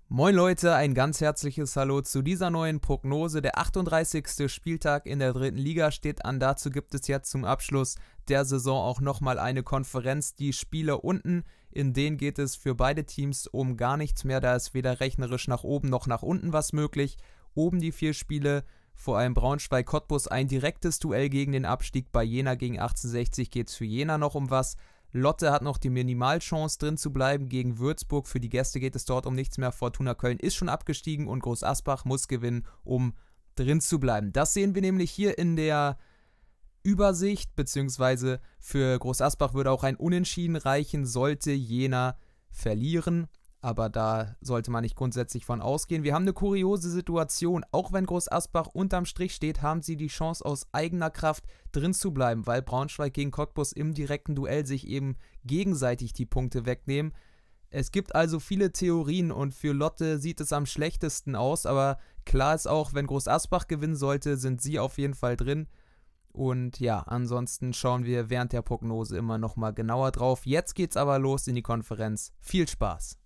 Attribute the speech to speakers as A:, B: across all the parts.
A: Moin Leute, ein ganz herzliches Hallo zu dieser neuen Prognose. Der 38. Spieltag in der dritten Liga steht an. Dazu gibt es jetzt zum Abschluss der Saison auch nochmal eine Konferenz. Die Spiele unten, in denen geht es für beide Teams um gar nichts mehr. Da ist weder rechnerisch nach oben noch nach unten was möglich. Oben die 4 Spiele, vor allem Braunschweig-Cottbus, ein direktes Duell gegen den Abstieg. Bei Jena gegen 1860 geht es für Jena noch um was. Lotte hat noch die Minimalchance drin zu bleiben gegen Würzburg. Für die Gäste geht es dort um nichts mehr. Fortuna Köln ist schon abgestiegen und Groß Asbach muss gewinnen, um drin zu bleiben. Das sehen wir nämlich hier in der Übersicht, beziehungsweise für Groß Asbach würde auch ein Unentschieden reichen, sollte Jena verlieren. Aber da sollte man nicht grundsätzlich von ausgehen. Wir haben eine kuriose Situation. Auch wenn Groß Asbach unterm Strich steht, haben sie die Chance aus eigener Kraft drin zu bleiben, weil Braunschweig gegen Cottbus im direkten Duell sich eben gegenseitig die Punkte wegnehmen. Es gibt also viele Theorien und für Lotte sieht es am schlechtesten aus, aber klar ist auch, wenn Groß Asbach gewinnen sollte, sind sie auf jeden Fall drin. Und ja, ansonsten schauen wir während der Prognose immer nochmal genauer drauf. Jetzt geht's aber los in die Konferenz. Viel Spaß!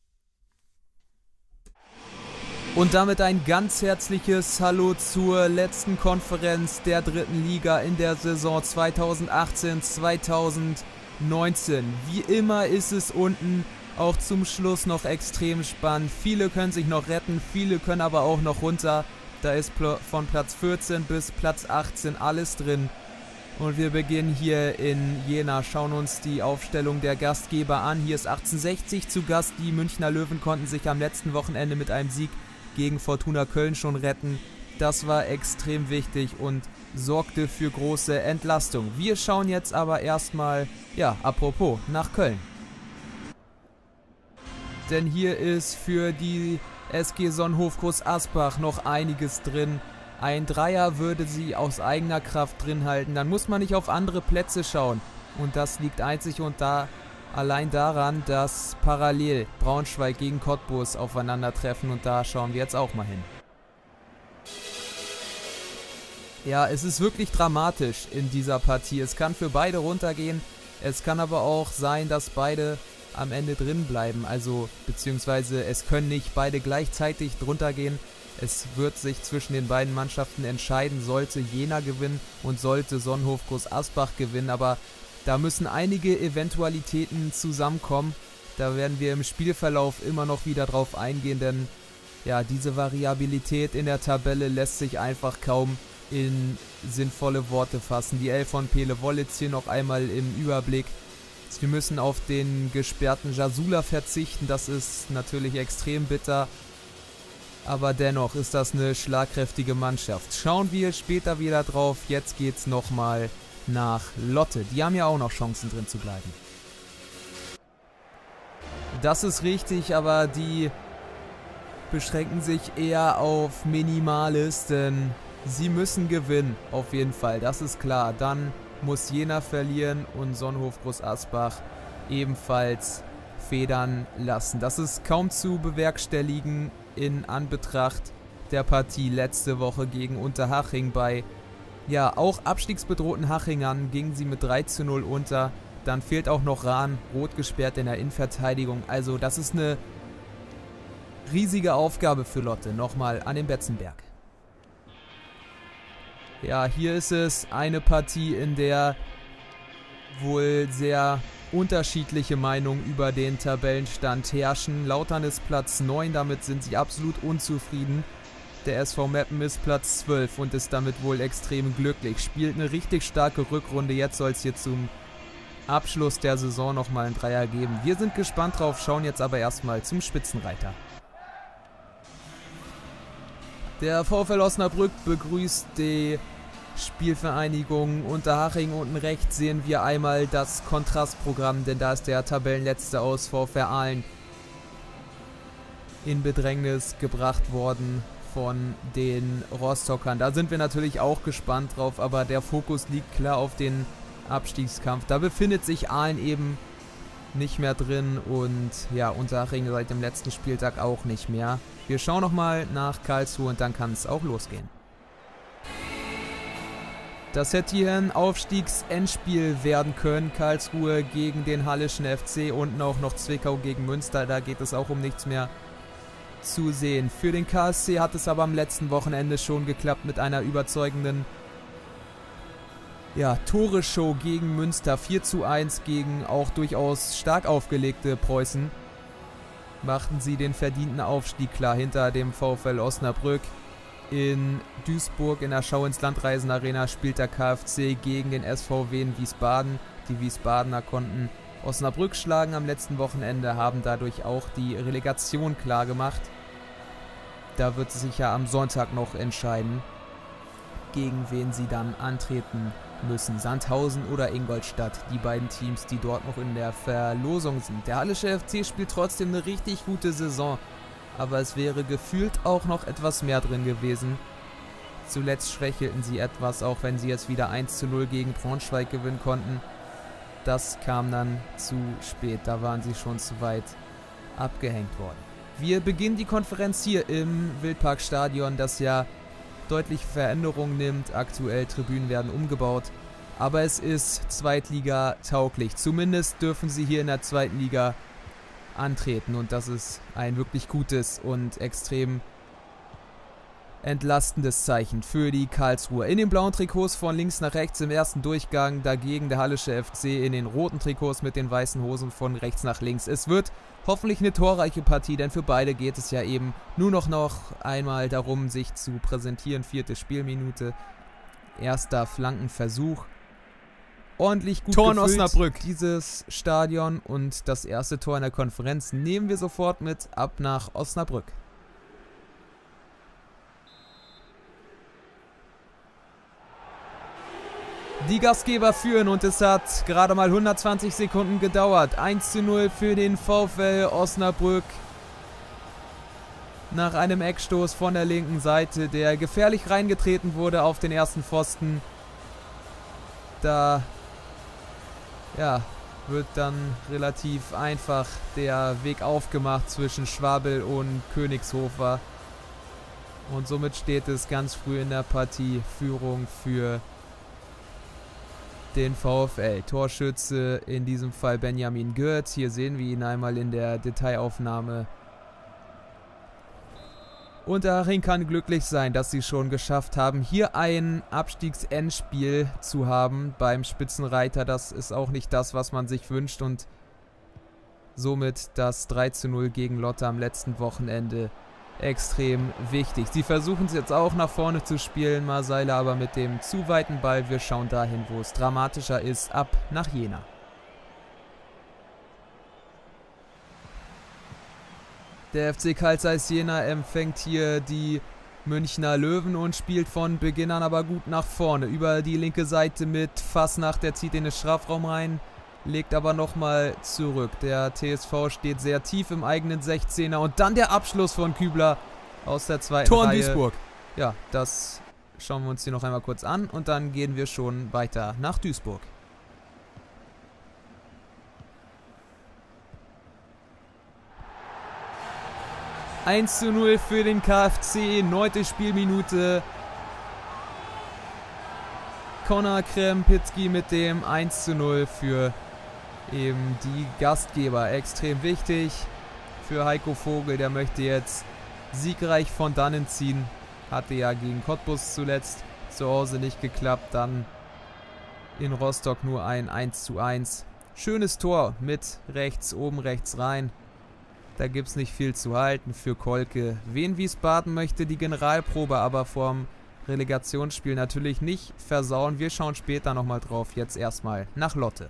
A: Und damit ein ganz herzliches Hallo zur letzten Konferenz der dritten Liga in der Saison 2018-2019. Wie immer ist es unten auch zum Schluss noch extrem spannend. Viele können sich noch retten, viele können aber auch noch runter. Da ist von Platz 14 bis Platz 18 alles drin. Und wir beginnen hier in Jena, schauen uns die Aufstellung der Gastgeber an. Hier ist 1860 zu Gast. Die Münchner Löwen konnten sich am letzten Wochenende mit einem Sieg gegen Fortuna Köln schon retten. Das war extrem wichtig und sorgte für große Entlastung. Wir schauen jetzt aber erstmal, apropos, nach Köln. Denn hier ist für die SG Sonnenhof Groß Asbach noch einiges drin. Ein Dreier würde sie aus eigener Kraft drin halten. Dann muss man nicht auf andere Plätze schauen. Und das liegt einzig und allein daran, dass parallel Braunschweig gegen Cottbus aufeinandertreffen und da schauen wir jetzt auch mal hin. Ja, es ist wirklich dramatisch in dieser Partie. Es kann für beide runtergehen, es kann aber auch sein, dass beide am Ende drin bleiben. Also, beziehungsweise es können nicht beide gleichzeitig drunter gehen. Es wird sich zwischen den beiden Mannschaften entscheiden, sollte Jena gewinnen und sollte Sonnenhof Groß Asbach gewinnen, aber da müssen einige Eventualitäten zusammenkommen. Da werden wir im Spielverlauf immer noch wieder drauf eingehen, denn ja, diese Variabilität in der Tabelle lässt sich einfach kaum in sinnvolle Worte fassen. Die Elf von Pele Wollitz hier noch einmal im Überblick. Wir müssen auf den gesperrten Jasula verzichten, das ist natürlich extrem bitter. Aber dennoch ist das eine schlagkräftige Mannschaft. Schauen wir später wieder drauf. Jetzt geht's nochmal nach Lotte. Die haben ja auch noch Chancen drin zu bleiben. Das ist richtig, aber die beschränken sich eher auf Minimales, denn sie müssen gewinnen, auf jeden Fall, das ist klar. Dann muss Jena verlieren und Sonnenhof Groß Asbach ebenfalls federn lassen. Das ist kaum zu bewerkstelligen in Anbetracht der Partie letzte Woche gegen Unterhaching. Bei auch abstiegsbedrohten Hachingern gingen sie mit 3:0 unter. Dann fehlt auch noch Rahn, rot gesperrt in der Innenverteidigung. Also das ist eine riesige Aufgabe für Lotte. Nochmal an den Betzenberg. Ja, hier ist es eine Partie, in der wohl sehr unterschiedliche Meinungen über den Tabellenstand herrschen. Lautern ist Platz 9, damit sind sie absolut unzufrieden. Der SV Meppen ist Platz 12 und ist damit wohl extrem glücklich. Spielt eine richtig starke Rückrunde. Jetzt soll es hier zum Abschluss der Saison nochmal einen Dreier geben. Wir sind gespannt drauf, schauen jetzt aber erstmal zum Spitzenreiter. Der VfL Osnabrück begrüßt die Spielvereinigung Unterhaching. Unten rechts sehen wir einmal das Kontrastprogramm, denn da ist der Tabellenletzte aus VfR Aalen in Bedrängnis gebracht worden von den Rostockern. Da sind wir natürlich auch gespannt drauf, aber der Fokus liegt klar auf den Abstiegskampf. Da befindet sich Aalen eben nicht mehr drin und ja, Unterhaching seit dem letzten Spieltag auch nicht mehr. Wir schauen nochmal nach Karlsruhe und dann kann es auch losgehen. Das hätte hier ein Aufstiegsendspiel werden können. Karlsruhe gegen den Halleschen FC, unten auch noch Zwickau gegen Münster. Da geht es auch um nichts mehr. zu sehen. Für den KSC hat es aber am letzten Wochenende schon geklappt mit einer überzeugenden Tore-Show gegen Münster. 4:1 gegen auch durchaus stark aufgelegte Preußen. Machten sie den verdienten Aufstieg klar hinter dem VfL Osnabrück. In Duisburg in der Schau ins Landreisen Arena spielt der KFC gegen den SVW in Wiesbaden. Die Wiesbadener konnten Osnabrück schlagen am letzten Wochenende, haben dadurch auch die Relegation klar gemacht. Da wird es sich ja am Sonntag noch entscheiden, gegen wen sie dann antreten müssen. Sandhausen oder Ingolstadt, die beiden Teams, die dort noch in der Verlosung sind. Der Hallische FC spielt trotzdem eine richtig gute Saison, aber es wäre gefühlt auch noch etwas mehr drin gewesen. Zuletzt schwächelten sie etwas, auch wenn sie jetzt wieder 1:0 gegen Braunschweig gewinnen konnten. Das kam dann zu spät, da waren sie schon zu weit abgehängt worden. Wir beginnen die Konferenz hier im Wildparkstadion, das ja deutliche Veränderungen nimmt. Aktuell Tribünen werden umgebaut, aber es ist Zweitliga-tauglich. Zumindest dürfen sie hier in der zweiten Liga antreten und das ist ein wirklich gutes und extrem entlastendes Zeichen für die Karlsruher. In den blauen Trikots von links nach rechts im ersten Durchgang, dagegen der Hallische FC in den roten Trikots mit den weißen Hosen von rechts nach links. Es wird hoffentlich eine torreiche Partie, denn für beide geht es ja eben nur noch einmal darum, sich zu präsentieren. 4. Spielminute, erster Flankenversuch. Ordentlich gut
B: Tor in
A: gefüllt,
B: Osnabrück.
A: Dieses Stadion, und das erste Tor in der Konferenz nehmen wir sofort mit ab nach Osnabrück. Die Gastgeber führen und es hat gerade mal 120 Sekunden gedauert. 1:0 für den VfL Osnabrück. Nach einem Eckstoß von der linken Seite, der gefährlich reingetreten wurde auf den ersten Pfosten. Da wird dann relativ einfach der Weg aufgemacht zwischen Schwabel und Königshofer. Und somit steht es ganz früh in der Partie Führung für den VfL. Torschütze in diesem Fall Benjamin Görz. Hier sehen wir ihn einmal in der Detailaufnahme. Und Haching kann glücklich sein, dass sie schon geschafft haben, hier ein Abstiegsendspiel zu haben beim Spitzenreiter. Das ist auch nicht das, was man sich wünscht, und somit das 3:0 gegen Lotte am letzten Wochenende extrem wichtig. Sie versuchen es jetzt auch nach vorne zu spielen, Marseille aber mit dem zu weiten Ball. Wir schauen dahin, wo es dramatischer ist, ab nach Jena. Der FC Carl Zeiss Jena empfängt hier die Münchner Löwen und spielt von Beginn an aber gut nach vorne. Über die linke Seite mit Fasnacht, der zieht in den Strafraum rein, legt aber nochmal zurück. Der TSV steht sehr tief im eigenen 16er und dann der Abschluss von Kübler aus der zweiten
B: Tor in
A: Reihe.
B: Duisburg.
A: Ja, das schauen wir uns hier noch einmal kurz an und dann gehen wir schon weiter nach Duisburg. (1:0) für den KFC, 9. Spielminute. Konrad Krempitski mit dem 1:0 für eben die Gastgeber. Extrem wichtig für Heiko Vogel, der möchte jetzt siegreich von dannen ziehen. Hatte ja gegen Cottbus zuletzt zu Hause nicht geklappt, dann in Rostock nur ein 1:1. Schönes Tor mit rechts, oben rechts rein. Da gibt es nicht viel zu halten für Kolke. Wien Wiesbaden möchte die Generalprobe aber vorm Relegationsspiel natürlich nicht versauen. Wir schauen später nochmal drauf. Jetzt erstmal nach Lotte.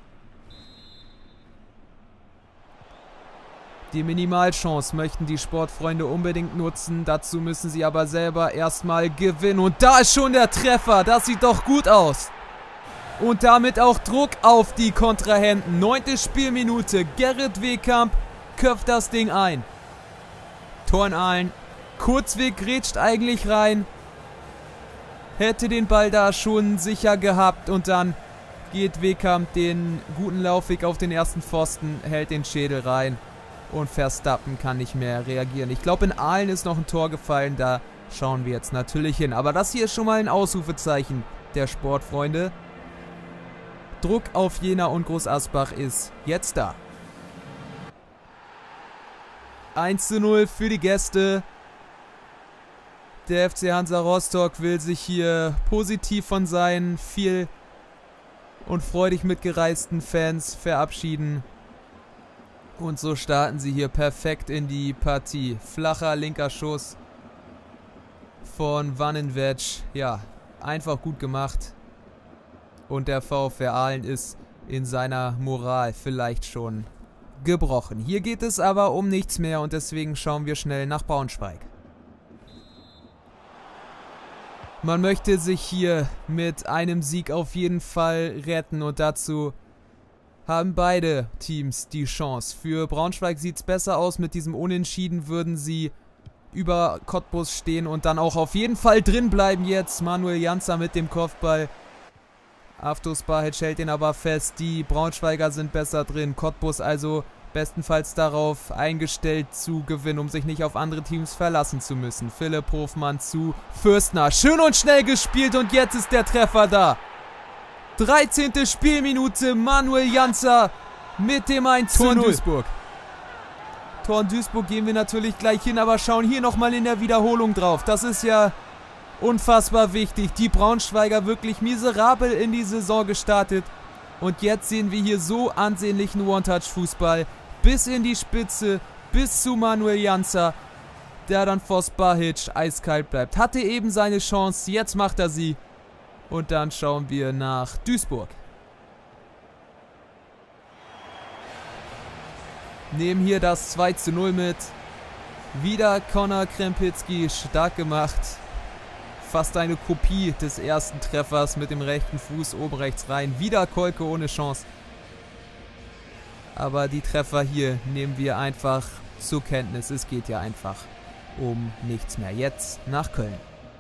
A: Die Minimalchance möchten die Sportfreunde unbedingt nutzen. Dazu müssen sie aber selber erstmal gewinnen. Und da ist schon der Treffer. Das sieht doch gut aus. Und damit auch Druck auf die Kontrahenten. 9. Spielminute. Gerrit Wehkamp köpft das Ding ein. Tor in Aalen. Kurzweg grätscht eigentlich rein. Hätte den Ball da schon sicher gehabt. Und dann geht Wehkamp den guten Laufweg auf den ersten Pfosten, hält den Schädel rein. Und Verstappen kann nicht mehr reagieren. Ich glaube, in Aalen ist noch ein Tor gefallen. Da schauen wir jetzt natürlich hin. Aber das hier ist schon mal ein Ausrufezeichen der Sportfreunde. Druck auf Jena und Groß Asbach ist jetzt da. 1:0 für die Gäste. Der FC Hansa Rostock will sich hier positiv von seinen viel und freudig mitgereisten Fans verabschieden. Und so starten sie hier perfekt in die Partie. Flacher linker Schuss von Vanenwetsch. Ja, einfach gut gemacht. Und der VfR Aalen ist in seiner Moral vielleicht schon gebrochen. Hier geht es aber um nichts mehr und deswegen schauen wir schnell nach Braunschweig. Man möchte sich hier mit einem Sieg auf jeden Fall retten und dazu haben beide Teams die Chance. Für Braunschweig sieht es besser aus. Mit diesem Unentschieden würden sie über Cottbus stehen und dann auch auf jeden Fall drin bleiben jetzt. Manuel Janzer mit dem Kopfball. Avtos Bahic hält ihn aber fest. Die Braunschweiger sind besser drin. Cottbus also bestenfalls darauf eingestellt zu gewinnen, um sich nicht auf andere Teams verlassen zu müssen. Philipp Hofmann zu Fürstner. Schön und schnell gespielt und jetzt ist der Treffer da. 13. Spielminute, Manuel Janzer mit dem 1:0. Tor in Duisburg. Tor in Duisburg gehen wir natürlich gleich hin, aber schauen hier nochmal in der Wiederholung drauf. Das ist ja unfassbar wichtig. Die Braunschweiger wirklich miserabel in die Saison gestartet. Und jetzt sehen wir hier so ansehnlichen One-Touch-Fußball. Bis in die Spitze, bis zu Manuel Janzer, der dann vor Bahic eiskalt bleibt. Hatte eben seine Chance, jetzt macht er sie. Und dann schauen wir nach Duisburg. Nehmen hier das 2:0 mit. Wieder Conor Krempitski, stark gemacht. Fast eine Kopie des ersten Treffers mit dem rechten Fuß oben rechts rein. Wieder Kolke ohne Chance. Aber die Treffer hier nehmen wir einfach zur Kenntnis. Es geht ja einfach um nichts mehr. Jetzt nach Köln.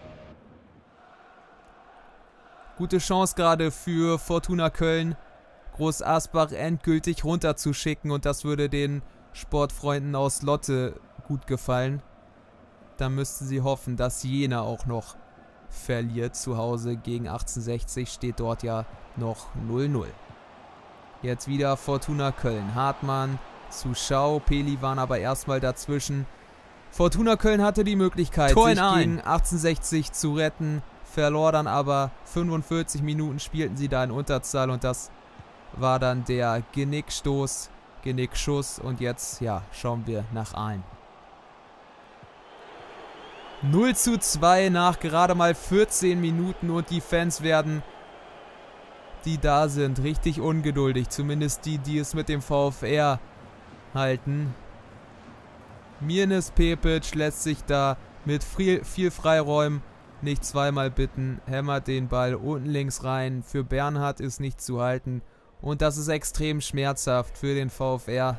A: Gute Chance gerade für Fortuna Köln, Groß Asbach endgültig runterzuschicken und das würde den Sportfreunden aus Lotte gut gefallen. Da müssten sie hoffen, dass Jena auch noch verliert. Zu Hause gegen 1860 steht dort ja noch 0:0. Jetzt wieder Fortuna Köln. Hartmann zu Schau, Peli waren aber erstmal dazwischen. Fortuna Köln hatte die Möglichkeit, sich gegen 1860 zu retten. Verlor dann aber 45 Minuten spielten sie da in Unterzahl und das war dann der Genickschuss und jetzt, ja, schauen wir nach Aalen. 0:2 nach gerade mal 14 Minuten und die Fans werden, die da sind, richtig ungeduldig. Zumindest die, die es mit dem VfR halten. Mirnes Pepic lässt sich da mit viel Freiräumen nicht zweimal bitten, hämmert den Ball unten links rein. Für Bernhard ist nicht zu halten. Und das ist extrem schmerzhaft für den VfR.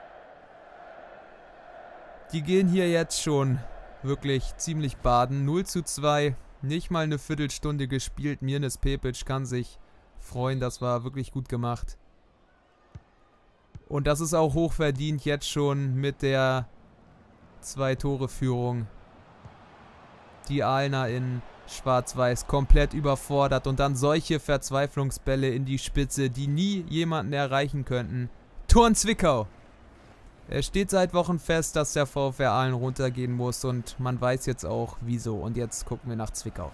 A: Die gehen hier jetzt schon wirklich ziemlich baden. 0:2, nicht mal eine Viertelstunde gespielt. Mirnes Pepic kann sich freuen, das war wirklich gut gemacht. Und das ist auch hochverdient jetzt schon mit der 2-Tore-Führung. Die Aalner in Schwarz-Weiß komplett überfordert und dann solche Verzweiflungsbälle in die Spitze, die nie jemanden erreichen könnten. Tor in Zwickau. Es steht seit Wochen fest, dass der VfR Aalen runtergehen muss und man weiß jetzt auch wieso. Und jetzt gucken wir nach Zwickau.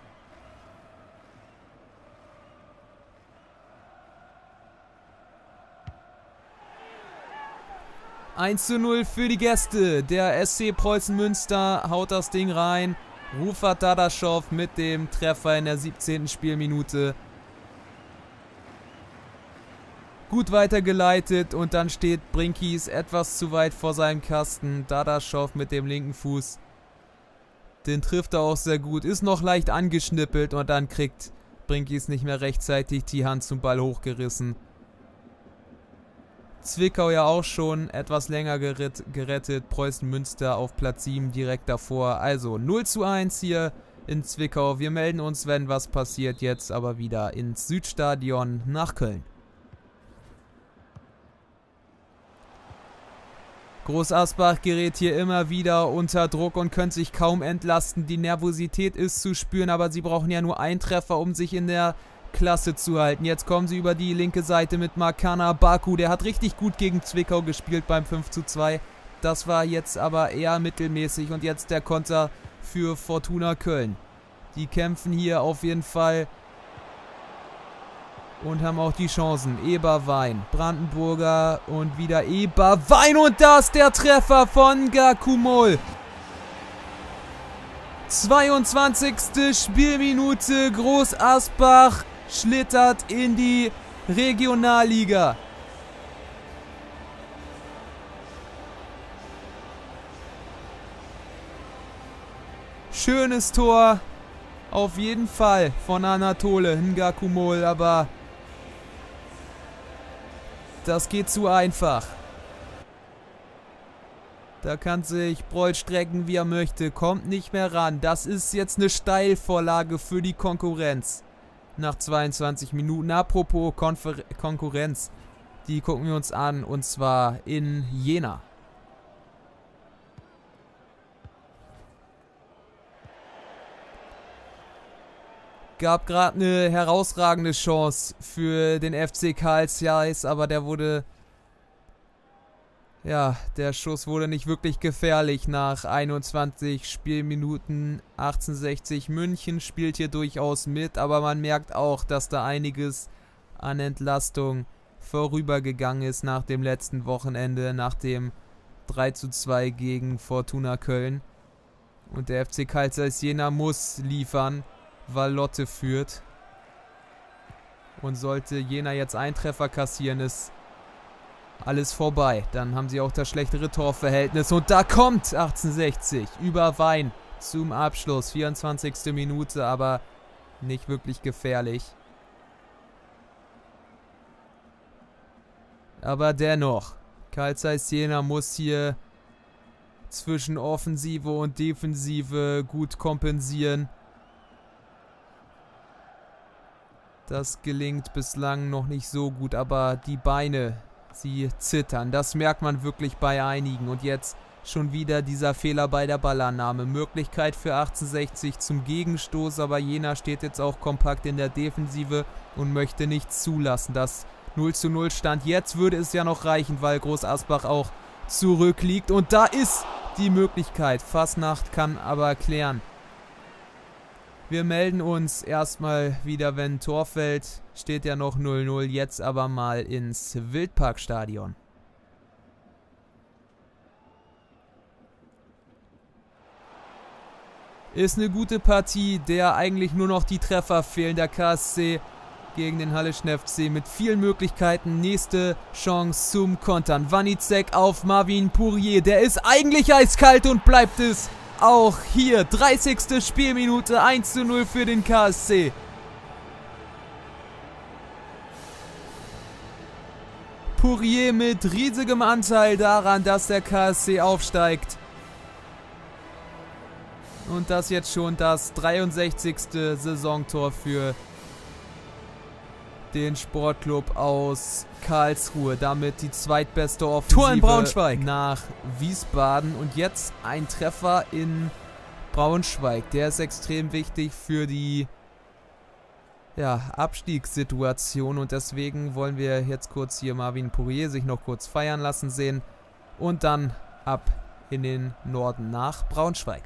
A: (1:0) für die Gäste. Der SC Preußen Münster haut das Ding rein. Rufat Dadaschow mit dem Treffer in der 17. Spielminute. Gut weitergeleitet und dann steht Brinkies etwas zu weit vor seinem Kasten. Dadaschow mit dem linken Fuß. Den trifft er auch sehr gut. Ist noch leicht angeschnippelt und dann kriegt Brinkies nicht mehr rechtzeitig die Hand zum Ball hochgerissen. Zwickau ja auch schon etwas länger gerettet. Preußen Münster auf Platz 7 direkt davor. Also 0:1 hier in Zwickau. Wir melden uns, wenn was passiert. Jetzt aber wieder ins Südstadion nach Köln. Groß Asbach gerät hier immer wieder unter Druck und könnte sich kaum entlasten. Die Nervosität ist zu spüren, aber sie brauchen ja nur einen Treffer, um sich in der Klasse zu halten. Jetzt kommen sie über die linke Seite mit Makana Baku. Der hat richtig gut gegen Zwickau gespielt beim 5:2. Das war jetzt aber eher mittelmäßig und jetzt der Konter für Fortuna Köln. Die kämpfen hier auf jeden Fall und haben auch die Chancen. Eberwein, Brandenburger und wieder Eberwein und das der Treffer von Gakumol. 22. Spielminute, Groß Asbach schlittert in die Regionalliga. Schönes Tor, auf jeden Fall von Anatole Ngakumol, aber das geht zu einfach. Da kann sich Broll strecken, wie er möchte, kommt nicht mehr ran. Das ist jetzt eine Steilvorlage für die Konkurrenz. Nach 22 Minuten. Apropos Konkurrenz, die gucken wir uns an und zwar in Jena. Gab gerade eine herausragende Chance für den FC Carl Zeiss, aber der wurde, ja, der Schuss wurde nicht wirklich gefährlich nach 21 Spielminuten. 1860 München spielt hier durchaus mit, aber man merkt auch, dass da einiges an Entlastung vorübergegangen ist nach dem letzten Wochenende, nach dem 3:2 gegen Fortuna Köln. Und der FC Carl Zeiss Jena muss liefern, weil Lotte führt. Und sollte Jena jetzt einen Treffer kassieren, ist alles vorbei. Dann haben sie auch das schlechtere Torverhältnis. Und da kommt 1860 über Wein zum Abschluss. 24. Minute, aber nicht wirklich gefährlich. Aber dennoch, Carl Zeiss Jena muss hier zwischen Offensive und Defensive gut kompensieren. Das gelingt bislang noch nicht so gut, aber die Beine, sie zittern. Das merkt man wirklich bei einigen. Und jetzt schon wieder dieser Fehler bei der Ballannahme. Möglichkeit für 1860 zum Gegenstoß, aber Jena steht jetzt auch kompakt in der Defensive und möchte nichts zulassen. Das 0:0 stand. Jetzt würde es ja noch reichen, weil Groß Asbach auch zurückliegt. Und da ist die Möglichkeit. Fasnacht kann aber klären. Wir melden uns erstmal wieder, wenn ein Tor fällt. Steht ja noch 0:0. Jetzt aber mal ins Wildparkstadion. Ist eine gute Partie, der eigentlich nur noch die Treffer fehlen. Der KSC gegen den Halleschen FC mit vielen Möglichkeiten. Nächste Chance zum Kontern. Wanizek auf Marvin Pourier. Der ist eigentlich eiskalt und bleibt es auch hier. 30. Spielminute, 1:0 für den KSC. Pourier mit riesigem Anteil daran, dass der KSC aufsteigt. Und das jetzt schon das 63. Saisontor für den Sportclub aus Karlsruhe. Damit die zweitbeste Offensive
B: Tor in Braunschweig
A: nach Wiesbaden. Und jetzt ein Treffer in Braunschweig. Der ist extrem wichtig für die Abstiegssituation. Und deswegen wollen wir jetzt kurz hier Marvin Pourier sich noch kurz feiern lassen sehen. Und dann ab in den Norden nach Braunschweig.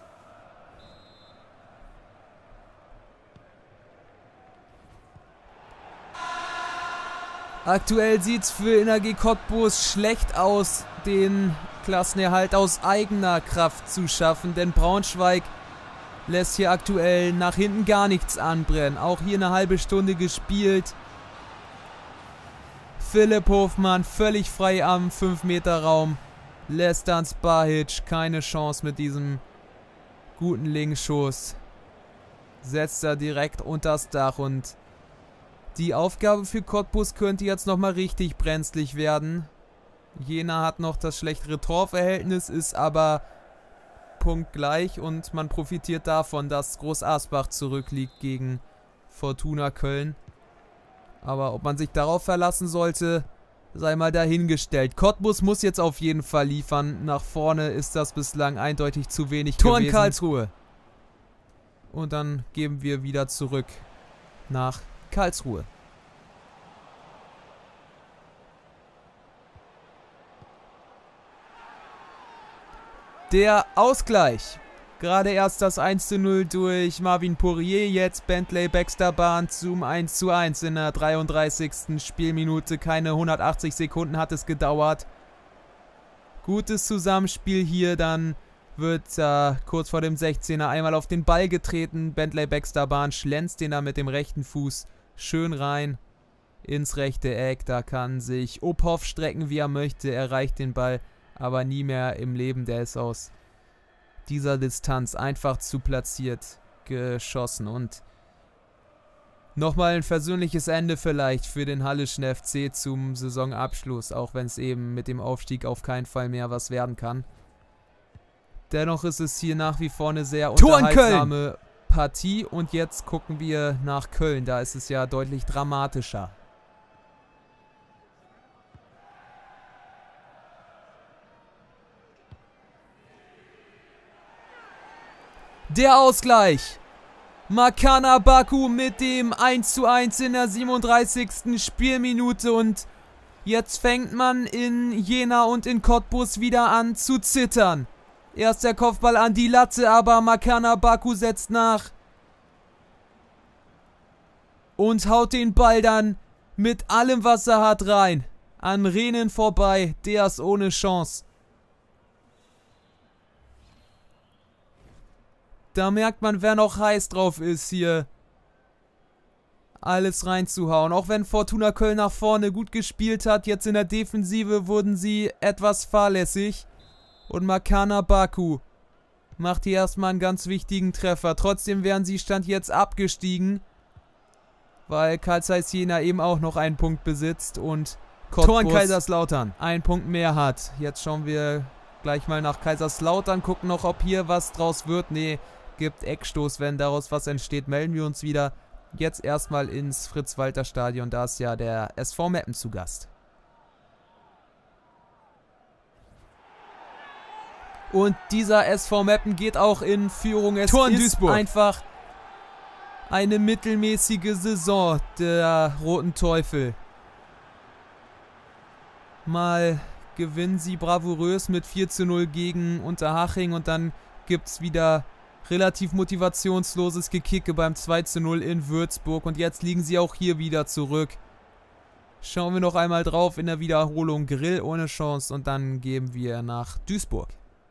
A: Aktuell sieht es für NRG Cottbus schlecht aus, den Klassenerhalt aus eigener Kraft zu schaffen, denn Braunschweig lässt hier aktuell nach hinten gar nichts anbrennen. Auch hier eine halbe Stunde gespielt. Philipp Hofmann völlig frei am 5-Meter-Raum. Lässt dann Spahic keine Chance mit diesem guten Linksschuss. Setzt er direkt unters Dach und die Aufgabe für Cottbus könnte jetzt nochmal richtig brenzlig werden. Jena hat noch das schlechtere Torverhältnis, ist aber punktgleich und man profitiert davon, dass Groß Asbach zurückliegt gegen Fortuna Köln. Aber ob man sich darauf verlassen sollte, sei mal dahingestellt. Cottbus muss jetzt auf jeden Fall liefern. Nach vorne ist das bislang eindeutig zu wenig
B: Tor
A: gewesen.
B: in Karlsruhe.
A: Und dann geben wir wieder zurück nach Karlsruhe. Der Ausgleich. Gerade erst das 1:0 durch Marvin Poirier, jetzt Bentley Baxter Barnes zum 1:1 in der 33. Spielminute. Keine 180 Sekunden hat es gedauert. Gutes Zusammenspiel hier, dann wird kurz vor dem 16er einmal auf den Ball getreten. Bentley Baxter Barnes schlänzt den da mit dem rechten Fuß schön rein ins rechte Eck. Da kann sich Ophoff strecken, wie er möchte. Er erreicht den Ball aber nie mehr im Leben. Der ist aus dieser Distanz einfach zu platziert geschossen. Und nochmal ein versöhnliches Ende vielleicht für den Hallischen FC zum Saisonabschluss, auch wenn es eben mit dem Aufstieg auf keinen Fall mehr was werden kann. Dennoch ist es hier nach wie vor eine sehr unterhaltsame Partie. Und jetzt gucken wir nach Köln, da ist es ja deutlich dramatischer. Der Ausgleich. Makana Baku mit dem 1:1 in der 37. Spielminute. Und jetzt fängt man in Jena und in Cottbus wieder an zu zittern. Erst der Kopfball an die Latte, aber Makana Baku setzt nach. Und haut den Ball dann mit allem, was er hat, rein. An Rehnen vorbei, der ist ohne Chance. Da merkt man, wer noch heiß drauf ist, hier alles reinzuhauen. Auch wenn Fortuna Köln nach vorne gut gespielt hat, jetzt in der Defensive wurden sie etwas fahrlässig. Und Makana Baku macht hier erstmal einen ganz wichtigen Treffer. Trotzdem wären sie Stand jetzt abgestiegen, weil Carl Zeiss Jena eben auch noch einen Punkt besitzt und Cottbus Kaiserslautern einen Punkt mehr hat. Jetzt schauen wir gleich mal nach Kaiserslautern, gucken noch, ob hier was draus wird. Nee, gibt Eckstoß. Wenn daraus was entsteht, melden wir uns wieder. Jetzt erstmal ins Fritz-Walter-Stadion, da ist ja der SV Meppen zu Gast. Und dieser SV Meppen geht auch in Führung. Es ist Duisburg. Einfach eine mittelmäßige Saison der Roten Teufel. Mal gewinnen sie bravourös mit 4:0 gegen Unterhaching und dann gibt es wieder relativ motivationsloses Gekicke beim 2:0 in Würzburg. Und jetzt liegen sie auch hier wieder zurück. Schauen wir noch einmal drauf in der Wiederholung. Grill ohne Chance und dann gehen wir nach Duisburg.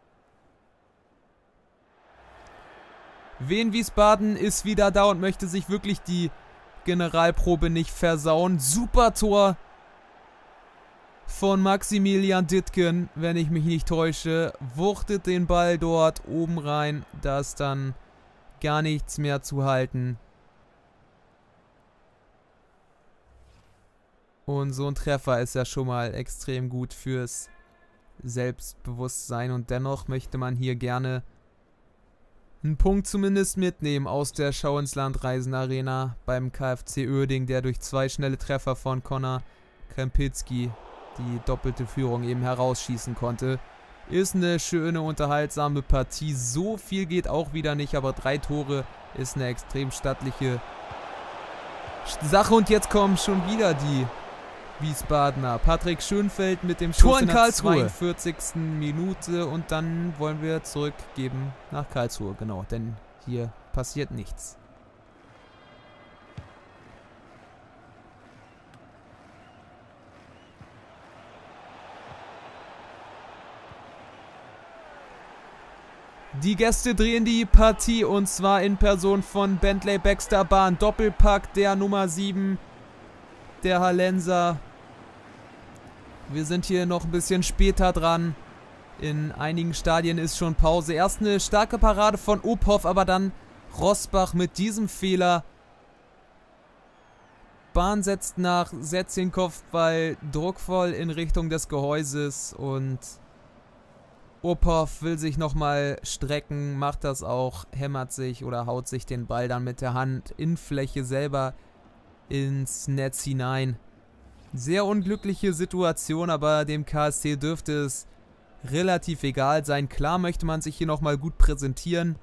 A: Wien Wiesbaden ist wieder da und möchte sich wirklich die Generalprobe nicht versauen. Super Tor von Maximilian Dittgen, wenn ich mich nicht täusche. Wuchtet den Ball dort oben rein. Da ist dann gar nichts mehr zu halten. Und so ein Treffer ist ja schon mal extrem gut fürs Selbstbewusstsein. Und dennoch möchte man hier gerne einen Punkt zumindest mitnehmen aus der Schau ins Land Reisen Arena beim KFC Uerdingen, der durch 2 schnelle Treffer von Connor Krempitski die doppelte Führung eben herausschießen konnte. Ist eine schöne, unterhaltsame Partie. So viel geht auch wieder nicht, aber 3 Tore ist eine extrem stattliche Sache. Und jetzt kommen schon wieder die Wiesbadener. Patrick Schönfeld mit dem Schuss in der 42. Minute. Und dann wollen wir zurückgeben nach Karlsruhe. Genau, denn hier passiert nichts. Die Gäste drehen die Partie und zwar in Person von Bentley Baxter Barnes. Doppelpack der Nummer 7, der Hallenser. Wir sind hier noch ein bisschen später dran. In einigen Stadien ist schon Pause. Erst eine starke Parade von Ophoff, aber dann Rosbach mit diesem Fehler. Bahn setzt nach, setzt den Kopfball druckvoll in Richtung des Gehäuses und Ophoff will sich nochmal strecken, macht das auch, hämmert sich oder haut sich den Ball dann mit der Hand in Fläche selber ins Netz hinein. Sehr unglückliche Situation, aber dem KSC dürfte es relativ egal sein. Klar möchte man sich hier nochmal gut präsentieren,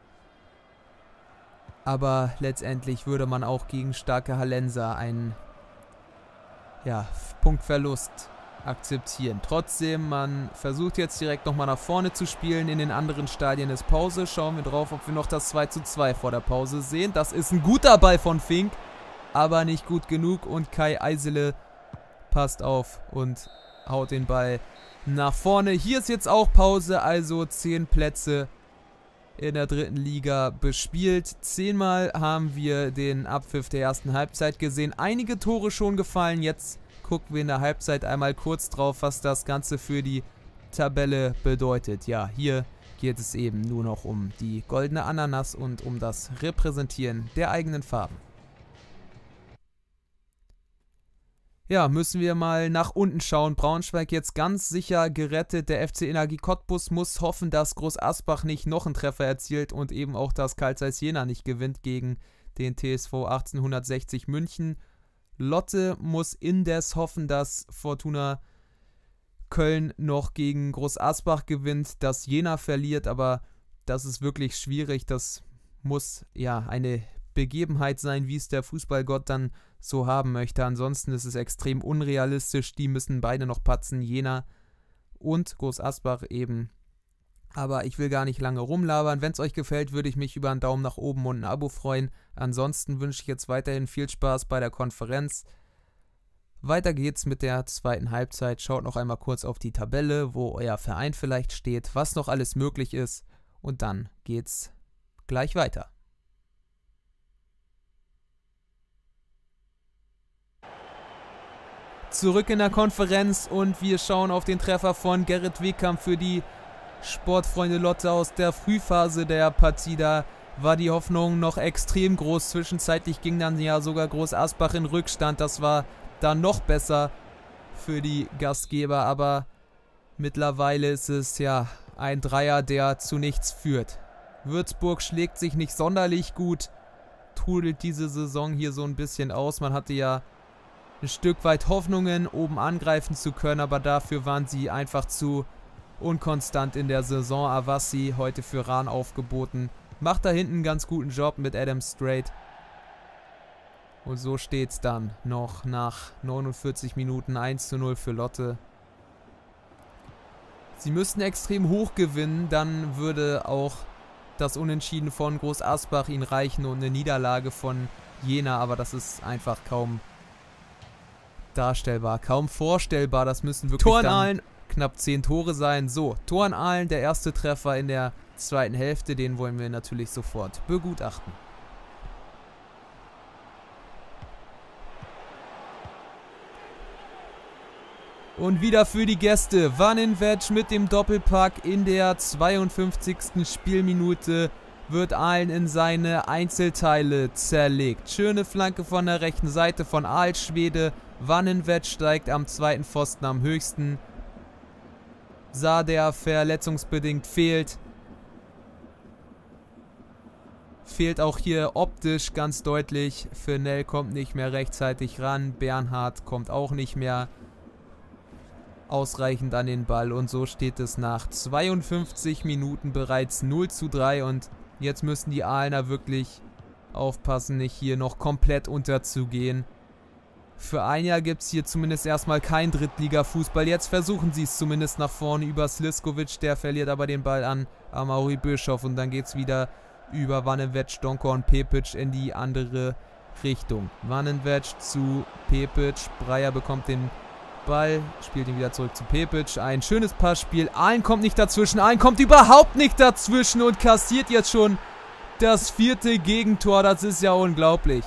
A: aber letztendlich würde man auch gegen starke Hallenser einen Punktverlust akzeptieren. Trotzdem, man versucht jetzt direkt nochmal nach vorne zu spielen. In den anderen Stadien ist Pause. Schauen wir drauf, ob wir noch das 2:2 vor der Pause sehen. Das ist ein guter Ball von Fink, aber nicht gut genug. Und Kai Eisele passt auf und haut den Ball nach vorne. Hier ist jetzt auch Pause, also 10 Plätze in der 3. Liga bespielt. 10-mal haben wir den Abpfiff der ersten Halbzeit gesehen. Einige Tore schon gefallen. Jetzt gucken wir in der Halbzeit einmal kurz drauf, was das Ganze für die Tabelle bedeutet. Ja, hier geht es eben nur noch um die goldene Ananas und um das Repräsentieren der eigenen Farben. Ja, müssen wir mal nach unten schauen. Braunschweig jetzt ganz sicher gerettet. Der FC Energie Cottbus muss hoffen, dass Groß Asbach nicht noch einen Treffer erzielt und eben auch, dass Carl Zeiss Jena nicht gewinnt gegen den TSV 1860 München. Lotte muss indes hoffen, dass Fortuna Köln noch gegen Groß Asbach gewinnt, dass Jena verliert, aber das ist wirklich schwierig. Das muss ja eine Begebenheit sein, wie es der Fußballgott dann so haben möchte. Ansonsten ist es extrem unrealistisch. Die müssen beide noch patzen, Jena und Groß Asbach eben. Aber ich will gar nicht lange rumlabern. Wenn es euch gefällt, würde ich mich über einen Daumen nach oben und ein Abo freuen. Ansonsten wünsche ich jetzt weiterhin viel Spaß bei der Konferenz. Weiter geht's mit der 2. Halbzeit. Schaut noch einmal kurz auf die Tabelle, wo euer Verein vielleicht steht, was noch alles möglich ist. Und dann geht's gleich weiter. Zurück in der Konferenz und wir schauen auf den Treffer von Gerrit Wehkamp für die Sportfreunde Lotte aus der Frühphase der Partie. Da war die Hoffnung noch extrem groß. Zwischenzeitlich ging dann ja sogar Groß Asbach in Rückstand. Das war dann noch besser für die Gastgeber, aber mittlerweile ist es ja ein Dreier, der zu nichts führt. Würzburg schlägt sich nicht sonderlich gut, trudelt diese Saison hier so ein bisschen aus. Man hatte ja ein Stück weit Hoffnungen, oben angreifen zu können, aber dafür waren sie einfach zu unkonstant in der Saison. Avassi heute für Rahn aufgeboten. Macht da hinten einen ganz guten Job mit Adam Strait. Und so steht es dann noch nach 49 Minuten 1:0 für Lotte. Sie müssten extrem hoch gewinnen, dann würde auch das Unentschieden von Groß Asbach ihnen reichen und eine Niederlage von Jena, aber das ist einfach kaum darstellbar, kaum vorstellbar. Das müssen wirklich dann knapp 10 Tore sein. So, Tor in Aalen, der erste Treffer in der 2. Hälfte, den wollen wir natürlich sofort begutachten. Und wieder für die Gäste. Vanenwetsch mit dem Doppelpack in der 52. Spielminute wird Aalen in seine Einzelteile zerlegt. Schöne Flanke von der rechten Seite von Aalschwede. Vanenwetsch steigt am 2. Pfosten am höchsten. Saar, der verletzungsbedingt fehlt. Fehlt auch hier optisch ganz deutlich. Fennell kommt nicht mehr rechtzeitig ran. Bernhard kommt auch nicht mehr ausreichend an den Ball. Und so steht es nach 52 Minuten bereits 0:3. Und jetzt müssen die Aalener wirklich aufpassen, nicht hier noch komplett unterzugehen. Für ein Jahr gibt es hier zumindest erstmal kein Drittliga-Fußball. Jetzt versuchen sie es zumindest nach vorne über Sliskovic. Der verliert aber den Ball an Amaury Bischof. Und dann geht es wieder über Vanenwetsch, Donker und Pepic in die andere Richtung. Vanenwetsch zu Pepic. Breyer bekommt den Ball, spielt ihn wieder zurück zu Pepic. Ein schönes Passspiel. Aalen kommt nicht dazwischen. Aalen kommt überhaupt nicht dazwischen und kassiert jetzt schon das 4. Gegentor. Das ist ja unglaublich.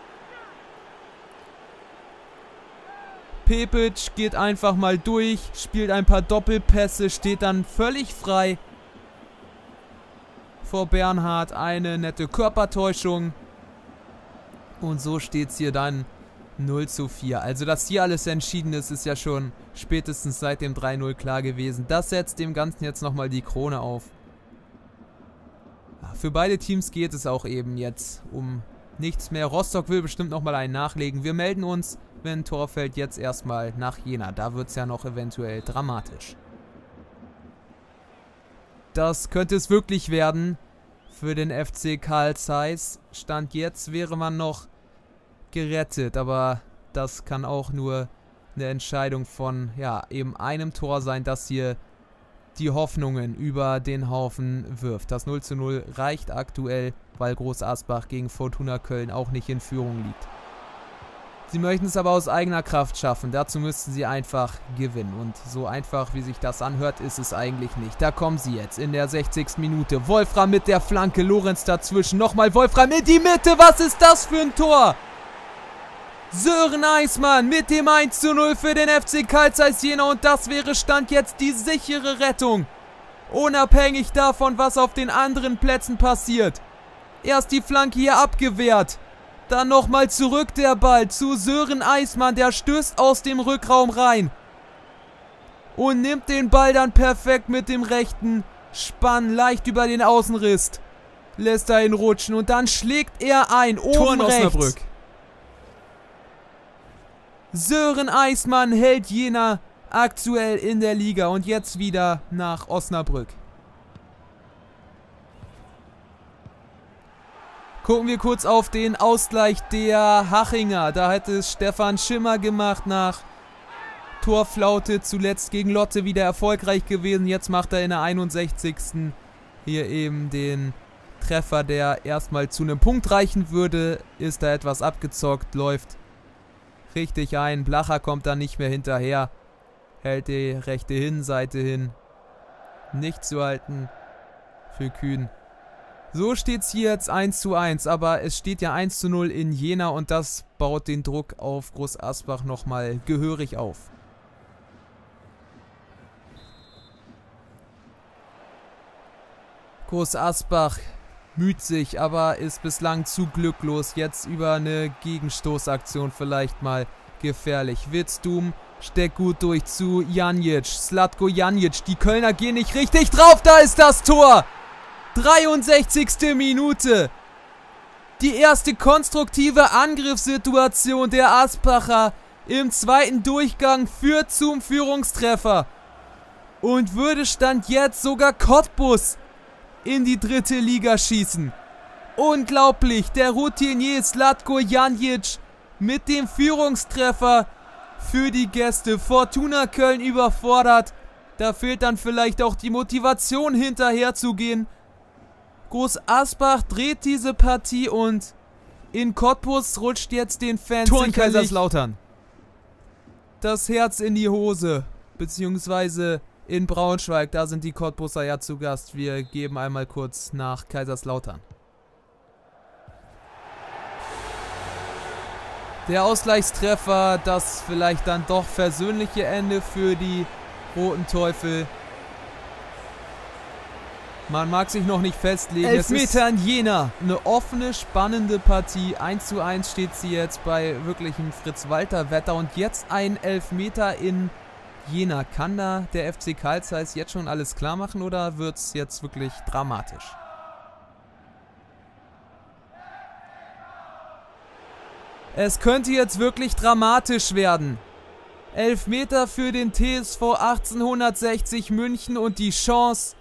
A: Pepic geht einfach mal durch, spielt ein paar Doppelpässe, steht dann völlig frei vor Bernhard. Eine nette Körpertäuschung. Und so steht es hier dann 0:4. Also, dass hier alles entschieden ist, ist ja schon spätestens seit dem 3:0 klar gewesen. Das setzt dem Ganzen jetzt nochmal die Krone auf. Für beide Teams geht es auch eben jetzt um nichts mehr. Rostock will bestimmt nochmal einen nachlegen. Wir melden uns, wenn ein Tor fällt, jetzt erstmal nach Jena. Da wird es ja noch eventuell dramatisch. Das könnte es wirklich werden für den FC Carl Zeiss. Stand jetzt wäre man noch gerettet, aber das kann auch nur eine Entscheidung von, ja, eben einem Tor sein, das hier die Hoffnungen über den Haufen wirft. Das 0:0 reicht aktuell, weil Groß Asbach gegen Fortuna Köln auch nicht in Führung liegt. Sie möchten es aber aus eigener Kraft schaffen. Dazu müssten sie einfach gewinnen. Und so einfach, wie sich das anhört, ist es eigentlich nicht. Da kommen sie jetzt in der 60. Minute. Wolfram mit der Flanke, Lorenz dazwischen. Nochmal Wolfram in die Mitte. Was ist das für ein Tor? Sören Eismann mit dem 1:0 für den FC Carl Zeiss Jena. Und das wäre Stand jetzt die sichere Rettung. Unabhängig davon, was auf den anderen Plätzen passiert. Erst die Flanke hier abgewehrt. Dann nochmal zurück der Ball zu Sören Eismann. Der stößt aus dem Rückraum rein. Und nimmt den Ball dann perfekt mit dem rechten Spann leicht über den Außenriss. Lässt er ihn rutschen und dann schlägt er ein. Oben rechts. Sören Eismann hält Jena aktuell in der Liga und jetzt wieder nach Osnabrück. Gucken wir kurz auf den Ausgleich der Hachinger. Da hätte es Stefan Schimmer gemacht nach Torflaute. Zuletzt gegen Lotte wieder erfolgreich gewesen. Jetzt macht er in der 61. hier eben den Treffer, der erstmal zu einem Punkt reichen würde. Ist da etwas abgezockt, läuft richtig ein. Blacher kommt da nicht mehr hinterher. Hält die rechte Innenseite hin. Nicht zu halten für Kühn. So steht es hier jetzt 1:1, aber es steht ja 1:0 in Jena und das baut den Druck auf Groß Asbach nochmal gehörig auf. Groß Asbach müht sich, aber ist bislang zu glücklos. Jetzt über eine Gegenstoßaktion vielleicht mal gefährlich. Witztum steckt gut durch zu Janic. Zlatko Janic, die Kölner gehen nicht richtig drauf, da ist das Tor! 63. Minute. Die erste konstruktive Angriffssituation der Asbacher im zweiten Durchgang führt zum Führungstreffer. Und würde Stand jetzt sogar Cottbus in die 3. Liga schießen. Unglaublich, der Routinier Zlatko Janic mit dem Führungstreffer für die Gäste. Fortuna Köln überfordert. Da fehlt dann vielleicht auch die Motivation hinterher zu gehen. Groß Asbach dreht diese Partie und in Cottbus rutscht jetzt den Fans
B: Tor in Kaiserslautern.
A: Das Herz in die Hose, beziehungsweise in Braunschweig, da sind die Cottbuser ja zu Gast. Wir geben einmal kurz nach Kaiserslautern. Der Ausgleichstreffer, das vielleicht dann doch versöhnliche Ende für die Roten Teufel. Man mag sich noch nicht festlegen.
B: Elfmeter in Jena.
A: Eine offene, spannende Partie. 1:1 steht sie jetzt bei wirklichem Fritz-Walter-Wetter. Und jetzt ein Elfmeter in Jena. Kann da der FC Carl Zeiss jetzt schon alles klar machen oder wird es jetzt wirklich dramatisch? Es könnte jetzt wirklich dramatisch werden. Elfmeter für den TSV 1860 München und die Chance,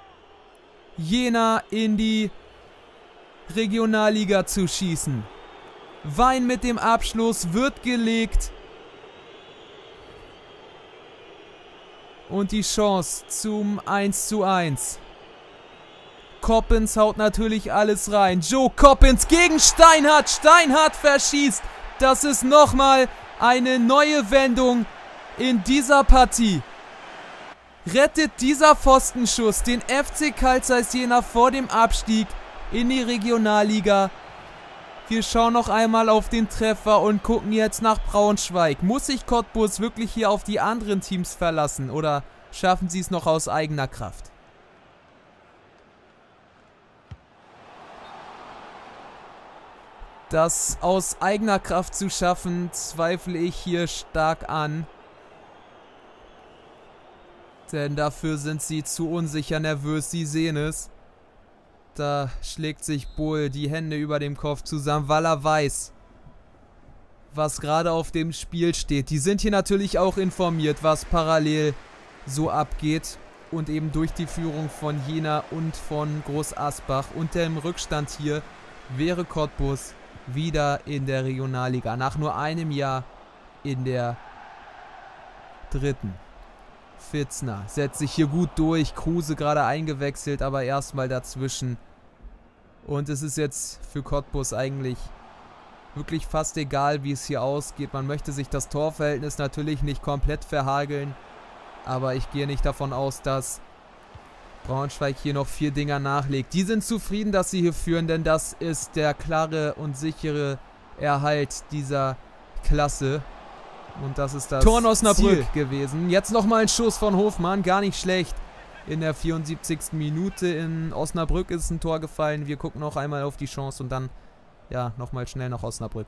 A: Jena in die Regionalliga zu schießen. Wein mit dem Abschluss wird gelegt. Und die Chance zum 1:1. Coppens haut natürlich alles rein. Joe Coppens gegen Steinhardt. Steinhardt verschießt. Das ist nochmal eine neue Wendung in dieser Partie. Rettet dieser Pfostenschuss den FC Carl Zeiss Jena vor dem Abstieg in die Regionalliga. Wir schauen noch einmal auf den Treffer und gucken jetzt nach Braunschweig. Muss sich Cottbus wirklich hier auf die anderen Teams verlassen oder schaffen sie es noch aus eigener Kraft? Das aus eigener Kraft zu schaffen, zweifle ich hier stark an. Denn dafür sind sie zu unsicher, nervös, sie sehen es. Da schlägt sich Bull die Hände über dem Kopf zusammen, weil er weiß, was gerade auf dem Spiel steht. Die sind hier natürlich auch informiert, was parallel so abgeht. Und eben durch die Führung von Jena und von Groß Asbach und dem Rückstand hier wäre Cottbus wieder in der Regionalliga. Nach nur einem Jahr in der dritten. Pfitzner setzt sich hier gut durch. Kruse gerade eingewechselt, aber erstmal dazwischen. Und es ist jetzt für Cottbus eigentlich wirklich fast egal, wie es hier ausgeht. Man möchte sich das Torverhältnis natürlich nicht komplett verhageln. Aber ich gehe nicht davon aus, dass Braunschweig hier noch 4 Dinger nachlegt. Die sind zufrieden, dass sie hier führen, denn das ist der klare und sichere Erhalt dieser Klasse. Und das ist das
B: Tor in Osnabrück
A: Ziel gewesen. Jetzt nochmal ein Schuss von Hofmann, gar nicht schlecht. In der 74. Minute in Osnabrück ist ein Tor gefallen. Wir gucken noch einmal auf die Chance und dann, ja, nochmal schnell nach Osnabrück.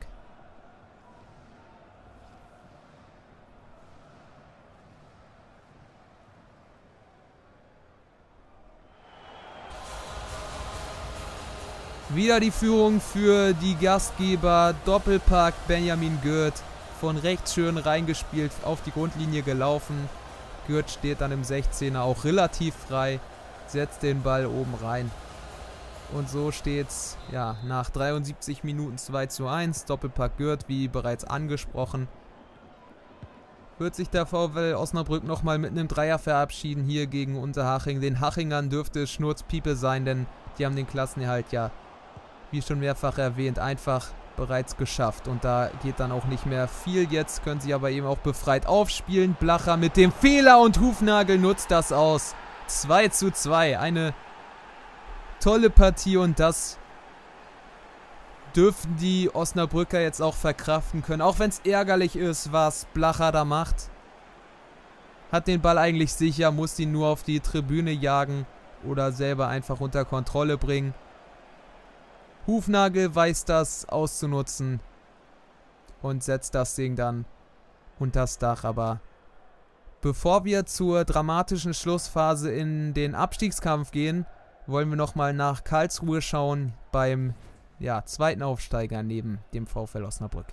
A: Wieder die Führung für die Gastgeber. Doppelpack Benjamin Gürt. Von rechts schön reingespielt, auf die Grundlinie gelaufen. Gürt steht dann im 16er auch relativ frei. Setzt den Ball oben rein. Und so steht's ja nach 73 Minuten 2:1. Doppelpack Gürt, wie bereits angesprochen. Wird sich der VfL Osnabrück nochmal mit einem Dreier verabschieden hier gegen Unterhaching. Den Hachingern dürfte es Schnurzpiepe sein, denn die haben den Klassenerhalt ja, wie schon mehrfach erwähnt, einfach bereits geschafft. Und da geht dann auch nicht mehr viel. Jetzt können sie aber eben auch befreit aufspielen. Blacher mit dem Fehler und Hufnagel nutzt das aus. 2:2. Eine tolle Partie und das dürften die Osnabrücker jetzt auch verkraften können. Auch wenn es ärgerlich ist, was Blacher da macht. Hat den Ball eigentlich sicher, muss ihn nur auf die Tribüne jagen oder selber einfach unter Kontrolle bringen. Hufnagel weiß das auszunutzen und setzt das Ding dann unters Dach. Aber bevor wir zur dramatischen Schlussphase in den Abstiegskampf gehen, wollen wir nochmal nach Karlsruhe schauen beim zweiten Aufsteiger neben dem VfL Osnabrück.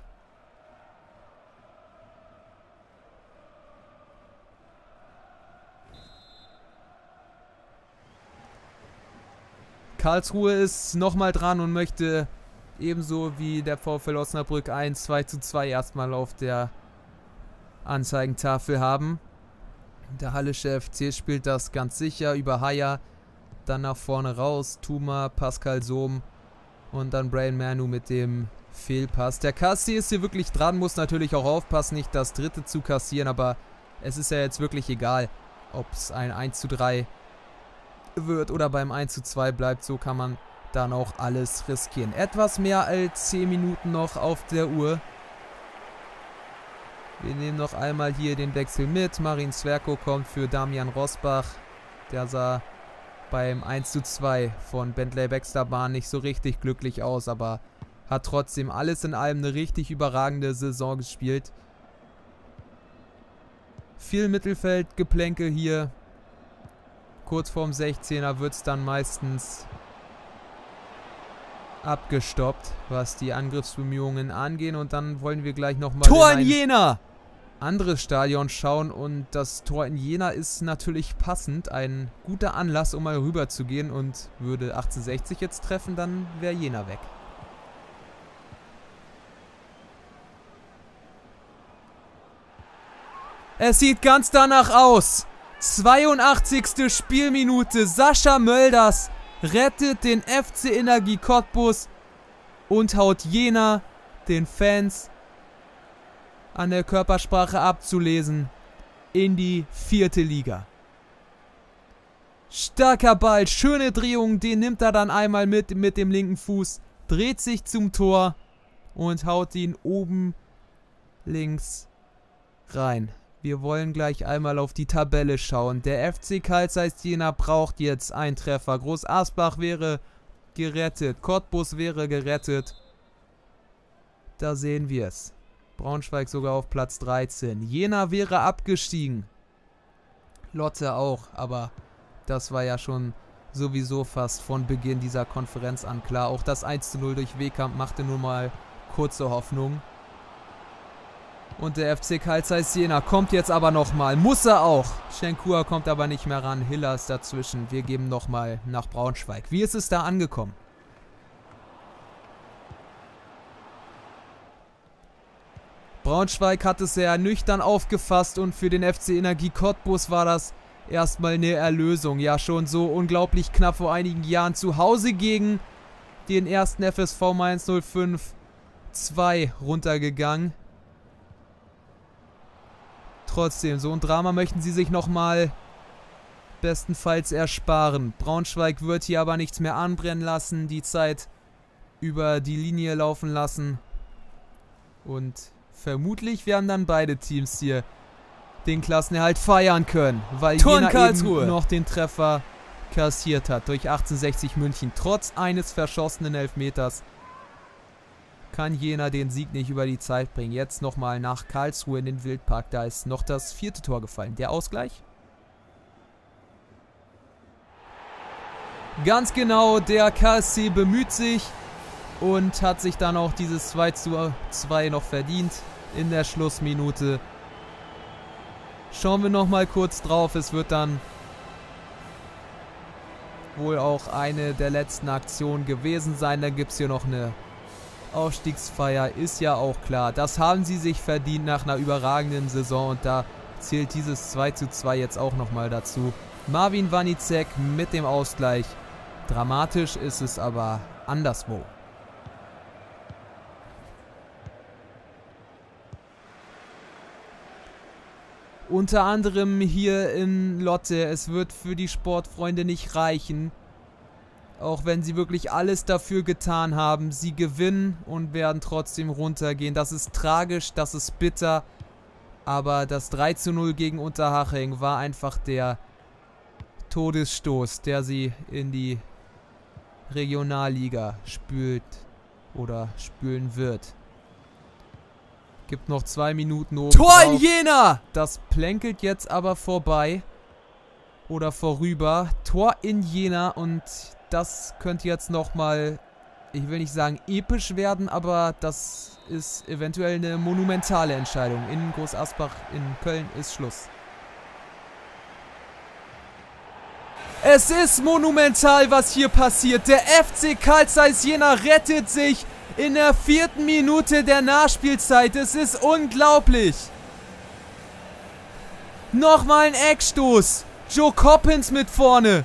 A: Karlsruhe ist nochmal dran und möchte ebenso wie der VfL Osnabrück ein 2:2 erstmal auf der Anzeigentafel haben. Der Hallische FC spielt das ganz sicher über Haier, dann nach vorne raus, Thuma, Pascal Sohm und dann Brian Manu mit dem Fehlpass. Der KSC ist hier wirklich dran, muss natürlich auch aufpassen, nicht das dritte zu kassieren, aber es ist ja jetzt wirklich egal, ob es ein 1:3 wird oder beim 1:2 bleibt. So kann man dann auch alles riskieren. Etwas mehr als 10 Minuten noch auf der Uhr. Wir nehmen noch einmal hier den Wechsel mit. Marin Zwerko kommt für Damian Rosbach. Der sah beim 1:2 von Bentley Baxterbahn nicht so richtig glücklich aus, aber hat trotzdem alles in allem eine richtig überragende Saison gespielt. Viel Mittelfeldgeplänkel hier. Kurz vorm 16er wird es dann meistens abgestoppt, was die Angriffsbemühungen angehen. Und dann wollen wir gleich nochmal
B: Tor in Jena!
A: Anderes Stadion schauen. Und das Tor in Jena ist natürlich passend. Ein guter Anlass, um mal rüber zu gehen. Und würde 1860 jetzt treffen, dann wäre Jena weg. Es sieht ganz danach aus. 82. Spielminute. Sascha Mölders rettet den FC Energie Cottbus und haut Jena, den Fans an der Körpersprache abzulesen, in die 4. Liga. Starker Ball, schöne Drehung, den nimmt er dann einmal mit dem linken Fuß, dreht sich zum Tor und haut ihn oben links rein. Wir wollen gleich einmal auf die Tabelle schauen. Der FC Carl Zeiss Jena braucht jetzt einen Treffer. Groß Asbach wäre gerettet. Cottbus wäre gerettet. Da sehen wir es. Braunschweig sogar auf Platz 13. Jena wäre abgestiegen. Lotte auch, aber das war ja schon sowieso fast von Beginn dieser Konferenz an klar. Auch das 1:0 durch Wehkamp machte nur mal kurze Hoffnung. Und der FC Carl Zeiss Jena kommt jetzt aber nochmal. Muss er auch. Schenkua kommt aber nicht mehr ran. Hiller ist dazwischen. Wir geben nochmal nach Braunschweig. Wie ist es da angekommen? Braunschweig hat es sehr nüchtern aufgefasst und für den FC Energie Cottbus war das erstmal eine Erlösung. Ja, schon so unglaublich knapp vor einigen Jahren zu Hause gegen den ersten FSV Mainz 05 2 runtergegangen. Trotzdem, so ein Drama möchten sie sich nochmal bestenfalls ersparen. Braunschweig wird hier aber nichts mehr anbrennen lassen, die Zeit über die Linie laufen lassen. Und vermutlich werden dann beide Teams hier den Klassenerhalt feiern können, weil Jena eben noch den Treffer kassiert hat durch 1860 München. Trotz eines verschossenen Elfmeters kann Jena den Sieg nicht über die Zeit bringen. Jetzt nochmal nach Karlsruhe in den Wildpark. Da ist noch das 4. Tor gefallen. Der Ausgleich? Ganz genau, der KSC bemüht sich und hat sich dann auch dieses 2:2 noch verdient in der Schlussminute. Schauen wir nochmal kurz drauf. Es wird dann wohl auch eine der letzten Aktionen gewesen sein. Dann gibt es hier noch eine Aufstiegsfeier, ist ja auch klar. Das haben sie sich verdient nach einer überragenden Saison und da zählt dieses 2:2 jetzt auch nochmal dazu. Marvin Wanicek mit dem Ausgleich. Dramatisch ist es aber anderswo. Unter anderem hier in Lotte. Es wird für die Sportfreunde nicht reichen. Auch wenn sie wirklich alles dafür getan haben. Sie gewinnen und werden trotzdem runtergehen. Das ist tragisch, das ist bitter. Aber das 3:0 gegen Unterhaching war einfach der Todesstoß, der sie in die Regionalliga spült oder spülen wird. Gibt noch 2 Minuten oben.
B: Tor in Jena!
A: Das plänkelt jetzt aber vorbei. Oder vorüber. Tor in Jena und das könnte jetzt nochmal, ich will nicht sagen episch werden, aber das ist eventuell eine monumentale Entscheidung. In Groß Asbach in Köln ist Schluss.
B: Es ist monumental, was hier passiert. Der FC Carl Zeiss Jena rettet sich in der 4. Minute der Nachspielzeit. Es ist unglaublich. Nochmal ein Eckstoß. Joe Coppens mit vorne.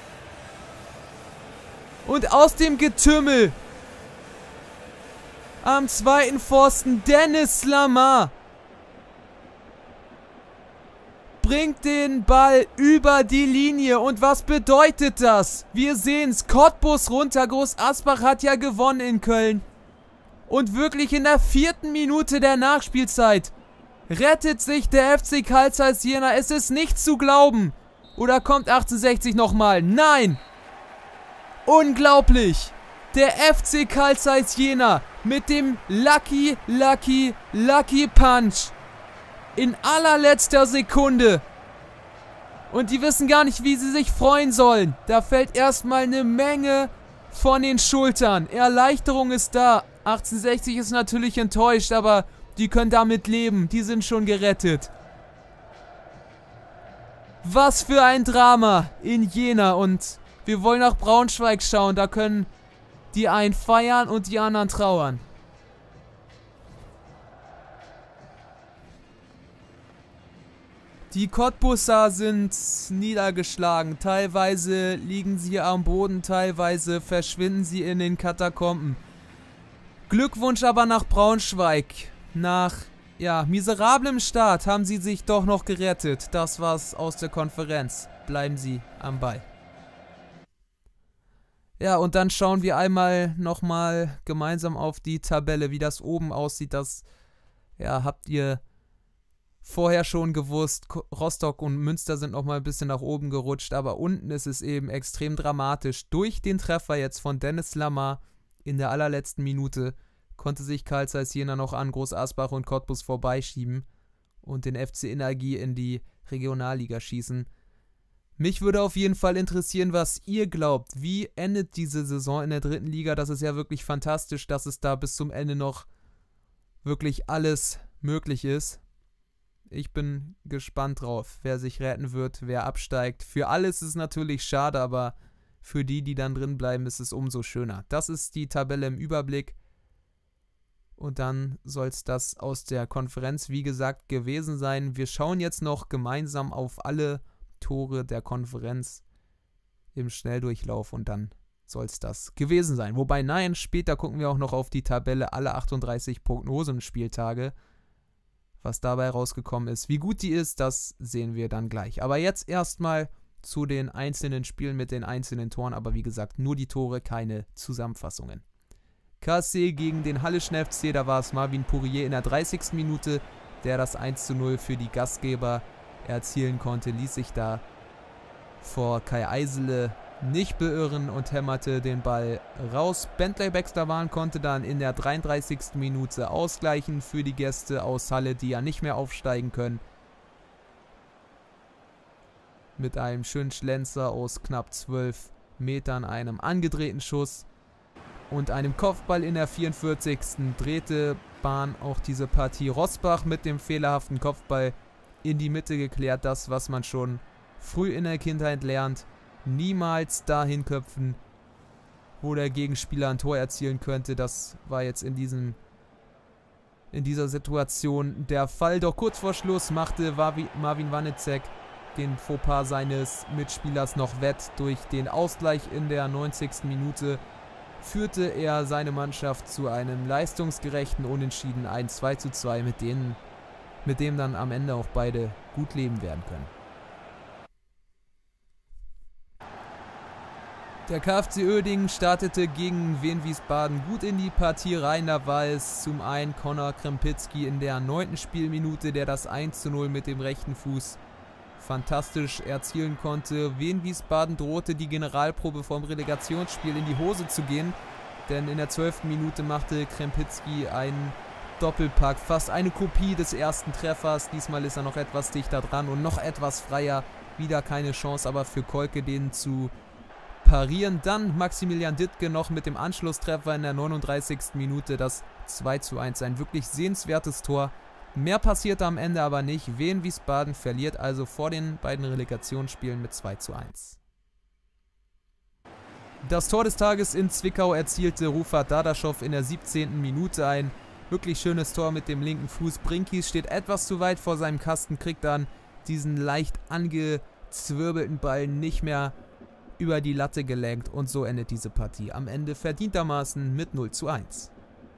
B: Und aus dem Getümmel am 2. Pfosten Dennis Lamar bringt den Ball über die Linie. Und was bedeutet das? Wir sehen's. Cottbus runter. Groß Asbach hat ja gewonnen in Köln. Und wirklich in der 4. Minute der Nachspielzeit rettet sich der FC Carl Zeiss Jena. Es ist nicht zu glauben. Oder kommt 1860 nochmal? Nein! Unglaublich! Der FC Carl Zeiss Jena mit dem Lucky Punch. In allerletzter Sekunde. Und die wissen gar nicht, wie sie sich freuen sollen. Da fällt erstmal eine Menge von den Schultern. Erleichterung ist da. 1860 ist natürlich enttäuscht, aber die können damit leben. Die sind schon gerettet. Was für ein Drama in Jena. Und wir wollen nach Braunschweig schauen. Da können die einen feiern und die anderen trauern. Die Cottbusser sind niedergeschlagen. Teilweise liegen sie am Boden, teilweise verschwinden sie in den Katakomben. Glückwunsch aber nach Braunschweig. Nach miserablem Start haben sie sich doch noch gerettet. Das war's aus der Konferenz. Bleiben Sie am Ball. Ja, und dann schauen wir einmal nochmal gemeinsam auf die Tabelle, wie das oben aussieht. Das habt ihr vorher schon gewusst. Rostock und Münster sind nochmal ein bisschen nach oben gerutscht, aber unten ist es eben extrem dramatisch. Durch den Treffer jetzt von Dennis Lamar in der allerletzten Minute konnte sich Carl Zeiss Jena noch an Groß Asbach und Cottbus vorbeischieben und den FC Energie in die Regionalliga schießen. Mich würde auf jeden Fall interessieren, was ihr glaubt. Wie endet diese Saison in der 3. Liga? Das ist ja wirklich fantastisch, dass es da bis zum Ende noch wirklich alles möglich ist. Ich bin gespannt drauf, wer sich retten wird, wer absteigt. Für alles ist es natürlich schade, aber für die, die dann drin bleiben, ist es umso schöner. Das ist die Tabelle im Überblick. Und dann soll es das aus der Konferenz, wie gesagt, gewesen sein. Wir schauen jetzt noch gemeinsam auf alle Tore der Konferenz im Schnelldurchlauf und dann soll es das gewesen sein. Wobei, nein, später gucken wir auch noch auf die Tabelle, alle 38 Prognosenspieltage. Was dabei rausgekommen ist, wie gut die ist, das sehen wir dann gleich. Aber jetzt erstmal zu den einzelnen Spielen mit den einzelnen Toren. Aber wie gesagt, nur die Tore, keine Zusammenfassungen. KSC gegen den Halleschen FC, da war es Marvin Pourier in der 30. Minute, der das 1:0 für die Gastgeber erzielen konnte, ließ sich da vor Kai Eisele nicht beirren und hämmerte den Ball raus. Bentley Baxter-Wahn konnte dann in der 33. Minute ausgleichen für die Gäste aus Halle, die ja nicht mehr aufsteigen können. Mit einem schönen Schlenzer aus knapp 12 Metern, einem angedrehten Schuss und einem Kopfball in der 44. drehte Bahn auch diese Partie. Rosbach mit dem fehlerhaften Kopfball in die Mitte geklärt. Das, was man schon früh in der Kindheit lernt. Niemals dahin köpfen, wo der Gegenspieler ein Tor erzielen könnte. Das war jetzt in dieser Situation der Fall. Doch kurz vor Schluss machte Marvin Wanizek den Fauxpas seines Mitspielers noch wett. Durch den Ausgleich in der 90. Minute führte er seine Mannschaft zu einem leistungsgerechten Unentschieden, ein 2:2, mit dem dann am Ende auch beide gut leben werden können. Der KfC Uerdingen startete gegen Wien Wiesbaden gut in die Partie rein. Da war es zum einen Konrad Krempitski in der 9. Spielminute, der das 1:0 mit dem rechten Fuß fantastisch erzielen konnte. Wien Wiesbaden drohte die Generalprobe vom Relegationsspiel in die Hose zu gehen, denn in der 12. Minute machte Krempitski einen Doppelpack, fast eine Kopie des ersten Treffers. Diesmal ist er noch etwas dichter dran und noch etwas freier. Wieder keine Chance, aber für Kolke den zu parieren. Dann Maximilian Dittke noch mit dem Anschlusstreffer in der 39. Minute, das 2:1. Ein wirklich sehenswertes Tor. Mehr passierte am Ende aber nicht. Wien Wiesbaden verliert also vor den beiden Relegationsspielen mit 2:1. Das Tor des Tages in Zwickau erzielte Rufat Dadaschow in der 17. Minute. Ein wirklich schönes Tor mit dem linken Fuß. Brinkis steht etwas zu weit vor seinem Kasten, kriegt dann diesen leicht angezwirbelten Ball nicht mehr über die Latte gelenkt und so endet diese Partie am Ende verdientermaßen mit 0:1.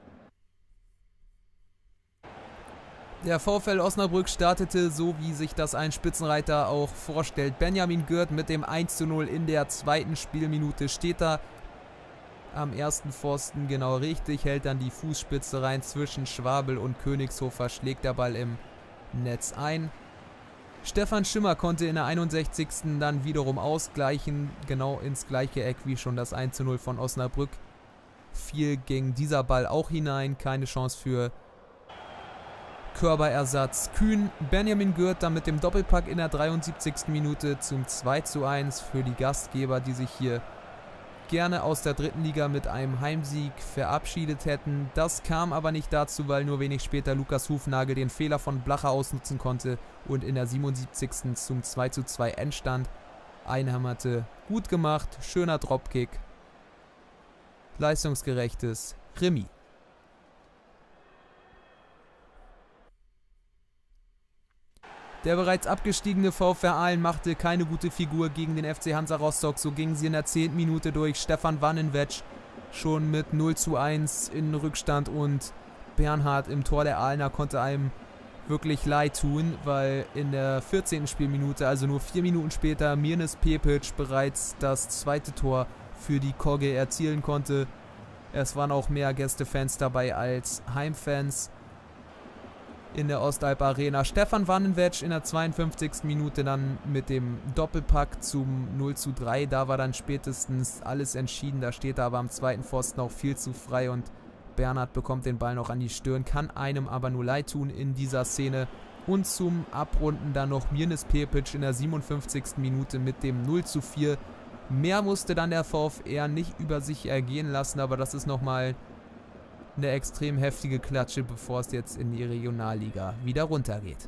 B: Der VfL Osnabrück startete, so wie sich das ein Spitzenreiter auch vorstellt. Benjamin Gürt mit dem 1:0 in der 2. Spielminute steht da am ersten Pfosten genau richtig, hält dann die Fußspitze rein zwischen Schwabel und Königshofer, schlägt der Ball im Netz ein. Stefan Schimmer konnte in der 61. dann wiederum ausgleichen, genau ins gleiche Eck wie schon das 1:0 von Osnabrück. Viel ging dieser Ball auch hinein, keine Chance für Körperersatz. Kühn, Benjamin Gürt dann mit dem Doppelpack in der 73. Minute zum 2:1 für die Gastgeber, die sich hier gerne aus der 3. Liga mit einem Heimsieg verabschiedet hätten. Das kam aber nicht dazu, weil nur wenig später Lukas Hufnagel den Fehler von Blacher ausnutzen konnte und in der 77. zum 2:2 Endstand einhämmerte. Gut gemacht, schöner Dropkick. Leistungsgerechtes Remis. Der bereits abgestiegene VfR Aalen machte keine gute Figur gegen den FC Hansa Rostock. So gingen sie in der 10. Minute durch. Stefan Wannenwetsch schon mit 0:1 in Rückstand und Bernhard im Tor der Aalener konnte einem wirklich leid tun, weil in der 14. Spielminute, also nur 4 Minuten später, Mirnes Pepic bereits das 2. Tor für die Kogge erzielen konnte. Es waren auch mehr Gästefans dabei als Heimfans in der Ostalb Arena. Stefan Wannenwetsch in der 52. Minute dann mit dem Doppelpack zum 0:3. Da war dann spätestens alles entschieden. Da steht er aber am 2. Pfosten auch viel zu frei und Bernhard bekommt den Ball noch an die Stirn, kann einem aber nur leid tun in dieser Szene. Und zum Abrunden dann noch Mirnes Pepic in der 57. Minute mit dem 0:4. Mehr musste dann der VfR nicht über sich ergehen lassen, aber das ist nochmal eine extrem heftige Klatsche, bevor es jetzt in die Regionalliga wieder runtergeht.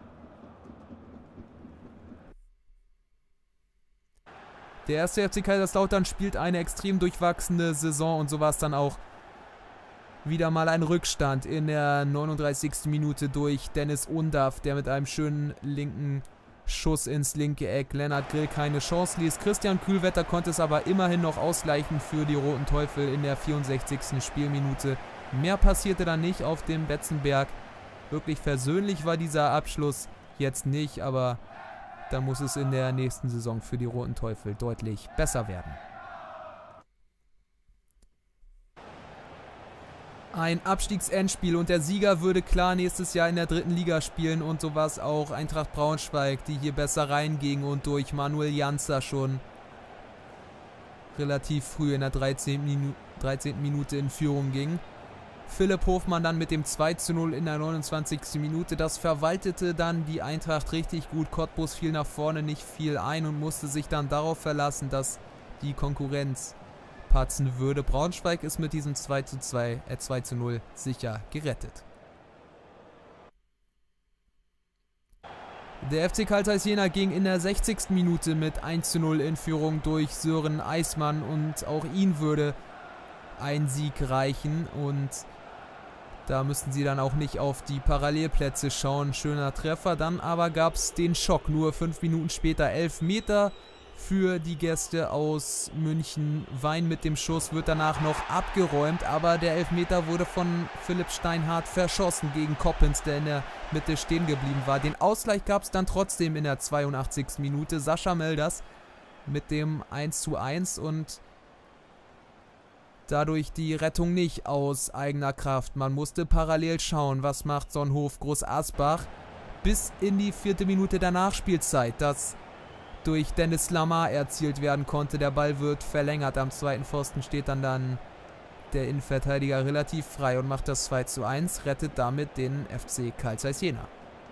B: Der erste FC Kaiserslautern spielt eine extrem durchwachsene Saison und so war es dann auch wieder mal ein Rückstand in der 39. Minute durch Dennis Undaff, der mit einem schönen linken Schuss ins linke Eck Lennart Grill keine Chance ließ. Christian Kühlwetter konnte es aber immerhin noch ausgleichen für die Roten Teufel in der 64. Spielminute. Mehr passierte dann nicht auf dem Betzenberg. Wirklich versöhnlich war dieser Abschluss jetzt nicht, aber da muss es in der nächsten Saison für die Roten Teufel deutlich besser werden. Ein Abstiegsendspiel und der Sieger würde klar nächstes Jahr in der 3. Liga spielen und so war es auch Eintracht Braunschweig, die hier besser reinging und durch Manuel Janzer schon relativ früh in der 13. Minute in Führung ging. Philipp Hofmann dann mit dem 2:0 in der 29. Minute. Das verwaltete dann die Eintracht richtig gut. Cottbus fiel nach vorne nicht viel ein und musste sich dann darauf verlassen, dass die Konkurrenz patzen würde. Braunschweig ist mit diesem 2:0 sicher gerettet. Der FC Carl Zeiss Jena ging in der 60. Minute mit 1:0 in Führung durch Sören Eismann und auch ihn würde ein Sieg reichen und da müssten sie dann auch nicht auf die Parallelplätze schauen. Schöner Treffer. Dann aber gab es den Schock. Nur 5 Minuten später 11 Meter für die Gäste aus München. Wein mit dem Schuss wird danach noch abgeräumt, aber der Elfmeter wurde von Philipp Steinhardt verschossen gegen Koppens, der in der Mitte stehen geblieben war. Den Ausgleich gab es dann trotzdem in der 82. Minute. Sascha Mölders mit dem 1:1 und dadurch die Rettung nicht aus eigener Kraft. Man musste parallel schauen, was macht Sonnhof Groß Asbach bis in die 4. Minute der Nachspielzeit, das durch Dennis Lamar erzielt werden konnte. Der Ball wird verlängert. Am 2. Pfosten steht dann der Innenverteidiger relativ frei und macht das 2:1, rettet damit den FC Carl Zeiss Jena.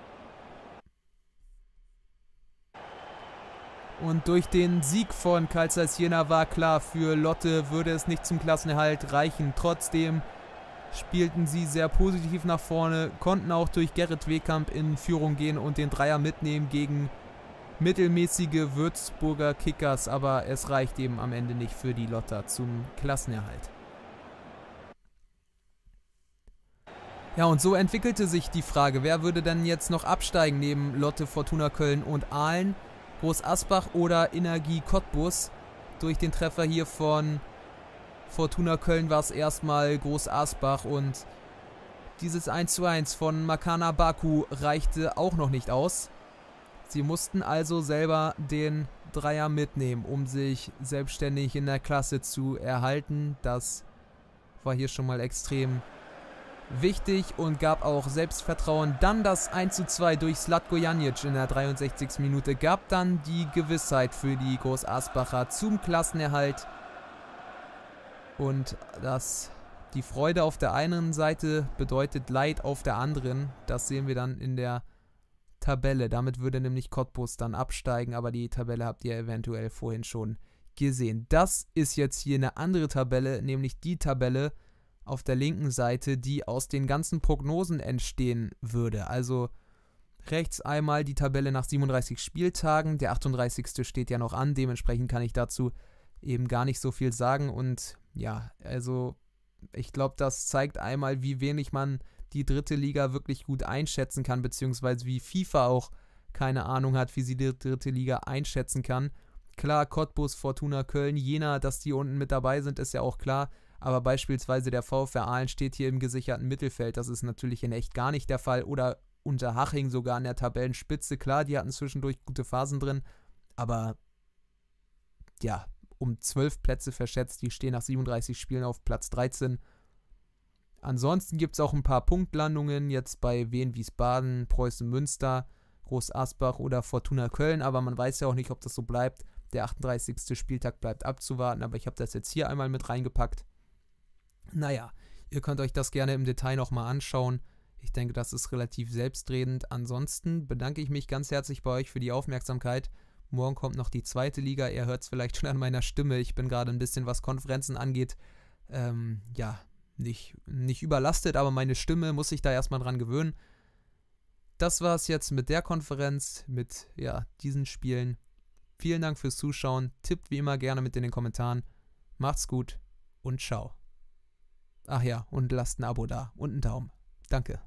B: Und durch den Sieg von Carl Zeiss Jena war klar, für Lotte würde es nicht zum Klassenerhalt reichen. Trotzdem spielten sie sehr positiv nach vorne, konnten auch durch Gerrit Wehkamp in Führung gehen und den Dreier mitnehmen gegen mittelmäßige Würzburger Kickers, aber es reicht eben am Ende nicht für die Lotter zum Klassenerhalt. Ja, und so entwickelte sich die Frage, wer würde denn jetzt noch absteigen neben Lotte, Fortuna Köln und Aalen? Groß Asbach oder Energie Cottbus? Durch den Treffer hier von Fortuna Köln war es erstmal Groß Asbach und dieses 1:1 von Makana Baku reichte auch noch nicht aus. Sie mussten also selber den Dreier mitnehmen, um sich selbstständig in der Klasse zu erhalten. Das war hier schon mal extrem wichtig und gab auch Selbstvertrauen. Dann das 1:2 durch Zlatko Janic in der 63. Minute gab dann die Gewissheit für die Groß Asbacher zum Klassenerhalt. Und die Freude auf der einen Seite bedeutet Leid auf der anderen. Das sehen wir dann in der Tabelle. Damit würde nämlich Cottbus dann absteigen, aber die Tabelle habt ihr eventuell vorhin schon gesehen. Das ist jetzt hier eine andere Tabelle, nämlich die Tabelle auf der linken Seite, die aus den ganzen Prognosen entstehen würde. Also rechts einmal die Tabelle nach 37 Spieltagen, der 38. steht ja noch an, dementsprechend kann ich dazu eben gar nicht so viel sagen und ja, also ich glaube, das zeigt einmal, wie wenig man die 3. Liga wirklich gut einschätzen kann, beziehungsweise wie FIFA auch keine Ahnung hat, wie sie die 3. Liga einschätzen kann. Klar, Cottbus, Fortuna Köln, Jena, dass die unten mit dabei sind, ist ja auch klar, aber beispielsweise der VfR Aalen steht hier im gesicherten Mittelfeld, das ist natürlich in echt gar nicht der Fall, oder Unterhaching sogar an der Tabellenspitze, klar, die hatten zwischendurch gute Phasen drin, aber ja, um 12 Plätze verschätzt, die stehen nach 37 Spielen auf Platz 13. Ansonsten gibt es auch ein paar Punktlandungen, jetzt bei Wien Wiesbaden, Preußen Münster, Groß Asbach oder Fortuna Köln, aber man weiß ja auch nicht, ob das so bleibt. Der 38. Spieltag bleibt abzuwarten, aber ich habe das jetzt hier einmal mit reingepackt. Naja, ihr könnt euch das gerne im Detail nochmal anschauen. Ich denke, das ist relativ selbstredend. Ansonsten bedanke ich mich ganz herzlich bei euch für die Aufmerksamkeit. Morgen kommt noch die 2. Liga, ihr hört es vielleicht schon an meiner Stimme. Ich bin gerade ein bisschen, was Konferenzen angeht, nicht überlastet, aber meine Stimme muss sich da erstmal dran gewöhnen. Das war es jetzt mit der Konferenz, mit diesen Spielen. Vielen Dank fürs Zuschauen. Tippt wie immer gerne mit in den Kommentaren. Macht's gut und ciao. Ach ja, und lasst ein Abo da und einen Daumen. Danke.